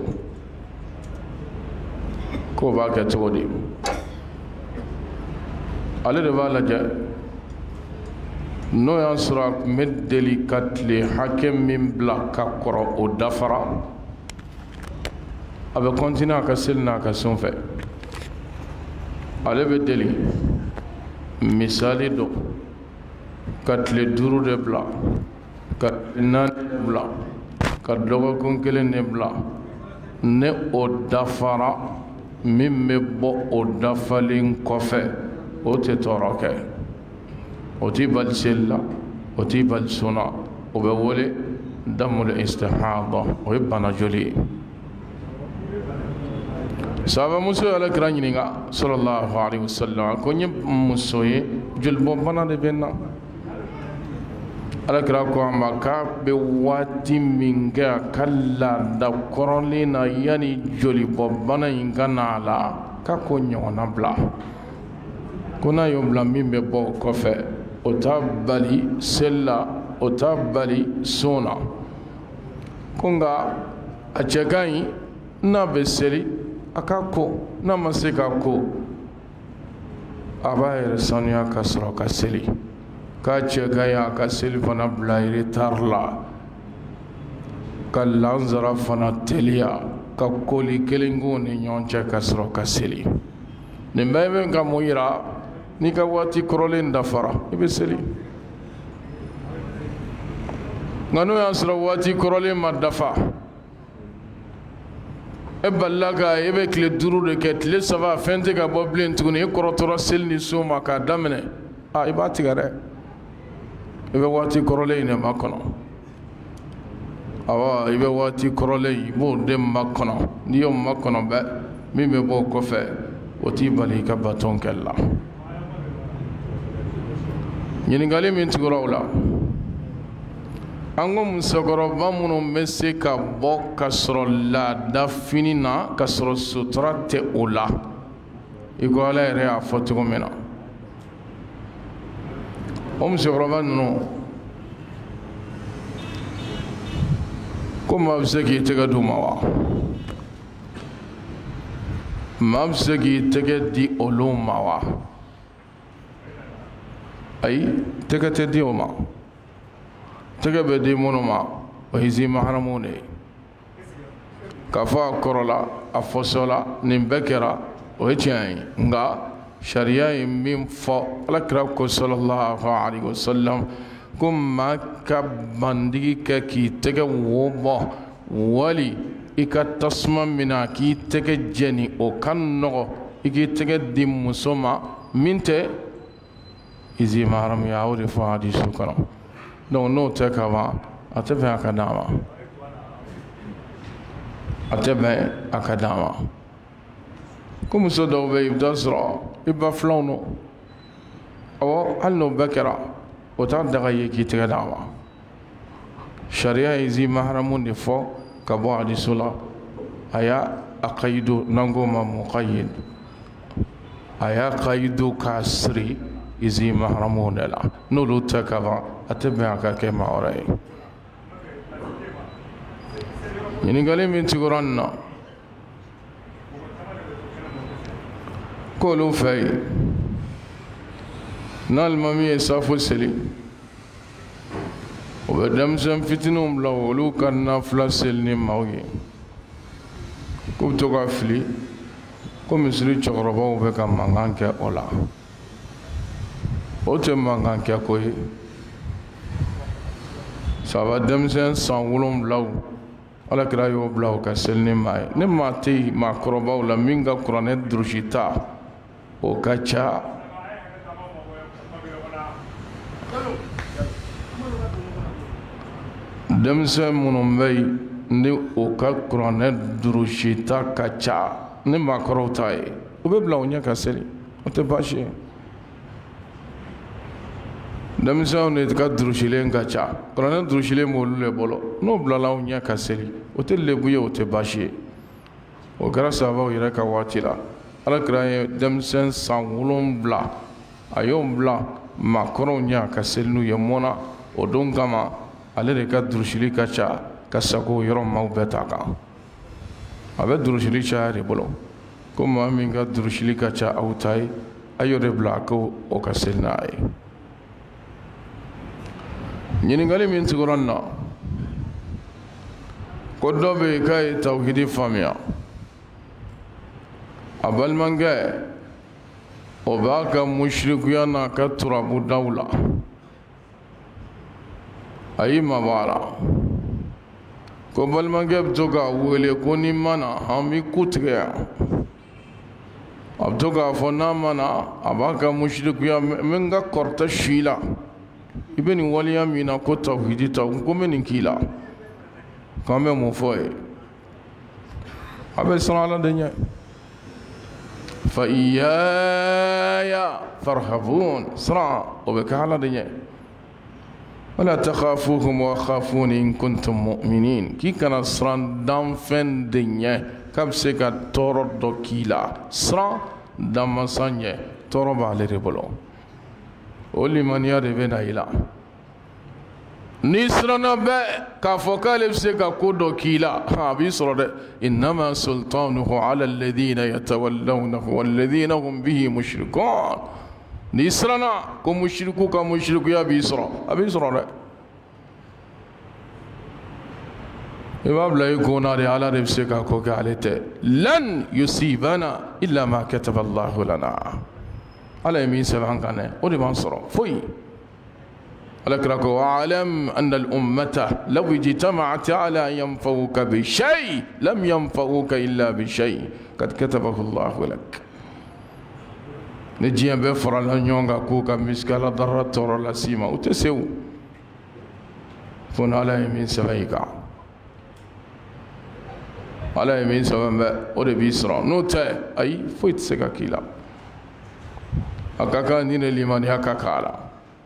k'o b'a kɛ cogo di ale de b'a lajɛ n'o y'a sɔrɔ a tun bɛ deli ka tile hakɛ min bila ka kɔrɔ o dafara a bɛ kɔntiniye a ka seli n'a ka sun fɛ ale bɛ deli misali dɔ ka tile duuru de bila ka tile naani de bila ka dɔgɔkun kelen de bila ne o dafara min bɛ bɔ o dafalen kɔfɛ o tɛ tɔɔrɔ kɛ وتيبال سلا وتيبال سنا وبولي دم الاستحاضة ويبنا جلي سابا مسوي على كرانينغا صلى الله عليه وسلم كوني مسوي جلبو بنا دبنا على كراكو أماكا بواتي مينغا كلا دا كورولينا يعني جلي بنا إنغانا على كاكوني ونبلا كنا يوم لمين ببو كوفي وتابالي سلا وتابالي سونا كونغا أجاكاي نابسري akako na masika ko abayir sanya kasro kasili ka ce gaya kasili fana blaire tarla kallanzara fana telia ka koli kelingu ni nyonche kasro kasili ni mbebe nga muira ni ka wati krolin dafara ibe seli ngano ya sra wati krolin madafa ebalaga ebe kile duru de ke tile sava fente ga boblin tuguni e korotora selni soma ka damne a ibati gare ebe wati korole ne makono awa ebe wati korole bo dem makono niyo makono be mi me bo ko fe oti bali ka baton kella nyini ngale min tugura ango musogoro bamuno messe ka bo kasro la dafinina kasro sutrate ola igola re a foto mena o musogoro bamuno kuma bsegi tega dumawa mabsegi tega di olumawa ay tega te di oma tege be di munuma o hizi mahramune kafa korola afosola nimbekera o etiai nga sharia min fo alakrab ko sallallahu alaihi wasallam kuma ka bandigi ka ki tege wobo wali ika tasma mina ki tege jeni o kanno iki tege di musoma minte hizi mahram ya uri fa hadisu kana donc n'o tɛ ka ban a tɛ bɛn a ka d'a ma a tɛ bɛn a ka d'a ma ko muso dɔw bɛ yen i bɛ taa sɔrɔ i ba filanw don awɔ hali n'o bɛɛ kɛra o t'a daga ye k'i tɛgɛ d'a ma sariya ye zi maharamu de fɔ ka bɔ hadisu la a y'a a kayidu n'an k'o ma muqayyid a y'a kayidu k'a siri izi mahramu de la n'olu tɛ ka ban a tɛ bɛn a ka kɛ maa wɛrɛ ye ɲininkali min tugura nin na k'olu fɛ yen n'alimami ye safo seli o bɛ denmisɛn fitininw bila olu ka nafila seli ni maaw ye k'u bɛ to ka fili ko misiri cɛkɔrɔbaw bɛ ka mankan kɛ o la o tɛ mankan kɛ ko ye saba denmisɛn san wolonwulaw alakira y'o bila o ka seli ni maa ye ni maa tɛ yen maakɔrɔbaw la min ka kuranɛ durusi ta o ka ca denmisɛn minnu bɛ yen ni o ka kuranɛ durusi ta ka ca ni maakɔrɔw ta ye o bɛ bila o ɲɛ ka seli o tɛ baasi ye denmisɛnw de ka durusilen ka ca kuranɛ durusilen b'olu le bolo n'o bilala o ɲɛ ka seli o tɛ lebu ye o tɛ baasi ye o kɛra sababu yɛrɛ ka waati la alakira ye denmisɛn san wolonwula a y'o bila maakɔrɔw ɲɛ ka seli n'u ye mɔna o don kama ale de ka durusili ka ca ka sago yɔrɔ maaw bɛɛ ta kan a bɛ durusili caya de bolo ko maa min ka durusili ka ca aw ta ye a y'o de bila ko o ka seli n'a ye ɲininkali min tugura nin na ko dɔ bɛ yen k'a ye tawhidi faamuya a balimakɛ o b'a ka musirikuya n'a ka turabudaw la a y'i mabɔ a la ko balimakɛ bɛ to k'a wele ko n'i ma na an b'i ku tigɛ yan abtoga fona mana abaka mushriku ya menga korta shila ibeni waliya mina ko tawhidi ta ko menin kila kame mo foye abe sala denya fa iyaya farhabun sra وبكala denya ولا تخافوهم وخافون إن كنتم مؤمنين كي كان سران دام فن دنيا كم سكا تورو دو كيلا سران دام سانيا تورو بالي ربلو ولي من يري بنا إلا نسرنا با كافوكالي سكا كودو كيلا ها بيسرد إنما سلطانه على الذين يتولونه والذين هم به مشركون نسرنا كم مشركو كم مشركو يا بيسرا أبيسرا لا إمام لا يكون على ربسك كوك عليه لن يصيبنا إلا ما كتب الله لنا على يمين سبحان كان ودي بانصرا فوي لك وعلم أن الأمة لو اجتمعت على أن ينفوك بشيء لم ينفوك إلا بشيء قد كتبه الله لك نجيان بفر الأنيونغا كوكا مسكالا ضرر تورا لا سيما وتسيو فون على يمين سبايكا على يمين سبايكا ودي بيسرا نوتا أي فويت سكا كيلا أكاكا نين الإيمان يكاكا لا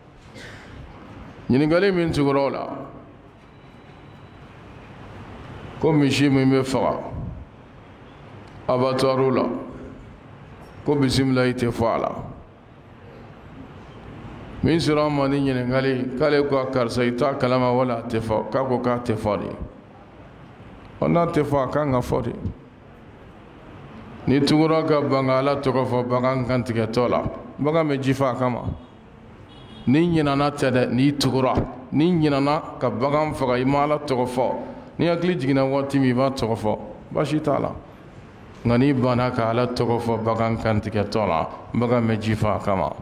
نينغالي من تغرولا كم مشي من بفر أباتارولا ko bisimila ite fala min sira mani nyene ngali kale ko karsa ita kalama wala tefa ka ko ka tefadi ona tefa ka nga fodi ni tugura ka bangala to ko fo bangan kan tige tola baga me jifa kama ni nyina na tada ni tugura ni nyina na ka bagan faga imala to ko fo ni akli jigina wati mi ba to ko fo bashi tala ngani bana ka ala togo fo bagan kantike tola baga me jifa kama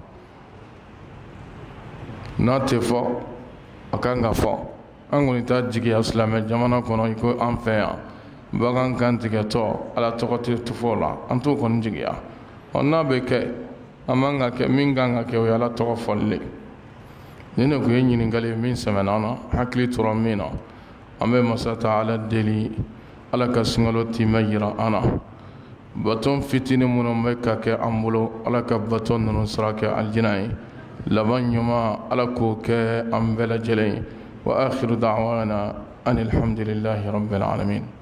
na te fo akanga fo angoni ta jigi islame jamana kono iko anfeya bagan kantike to ala togo te tufola antu kon jigi ya onna be ke amanga ke minganga ke ala togo folle nene ko yenyi ngale min semenana hakli turamina ambe masata ala deli ala kasngalo timayra ana baton fitini munun bɛ ka kɛ an bolo ala ka baton ninnu sira kɛ aljina ye laban ɲuman ala k'o kɛ an bɛɛ lajɛlen ye wa akhiru da'wana anil hamdulillahi rabbil alamin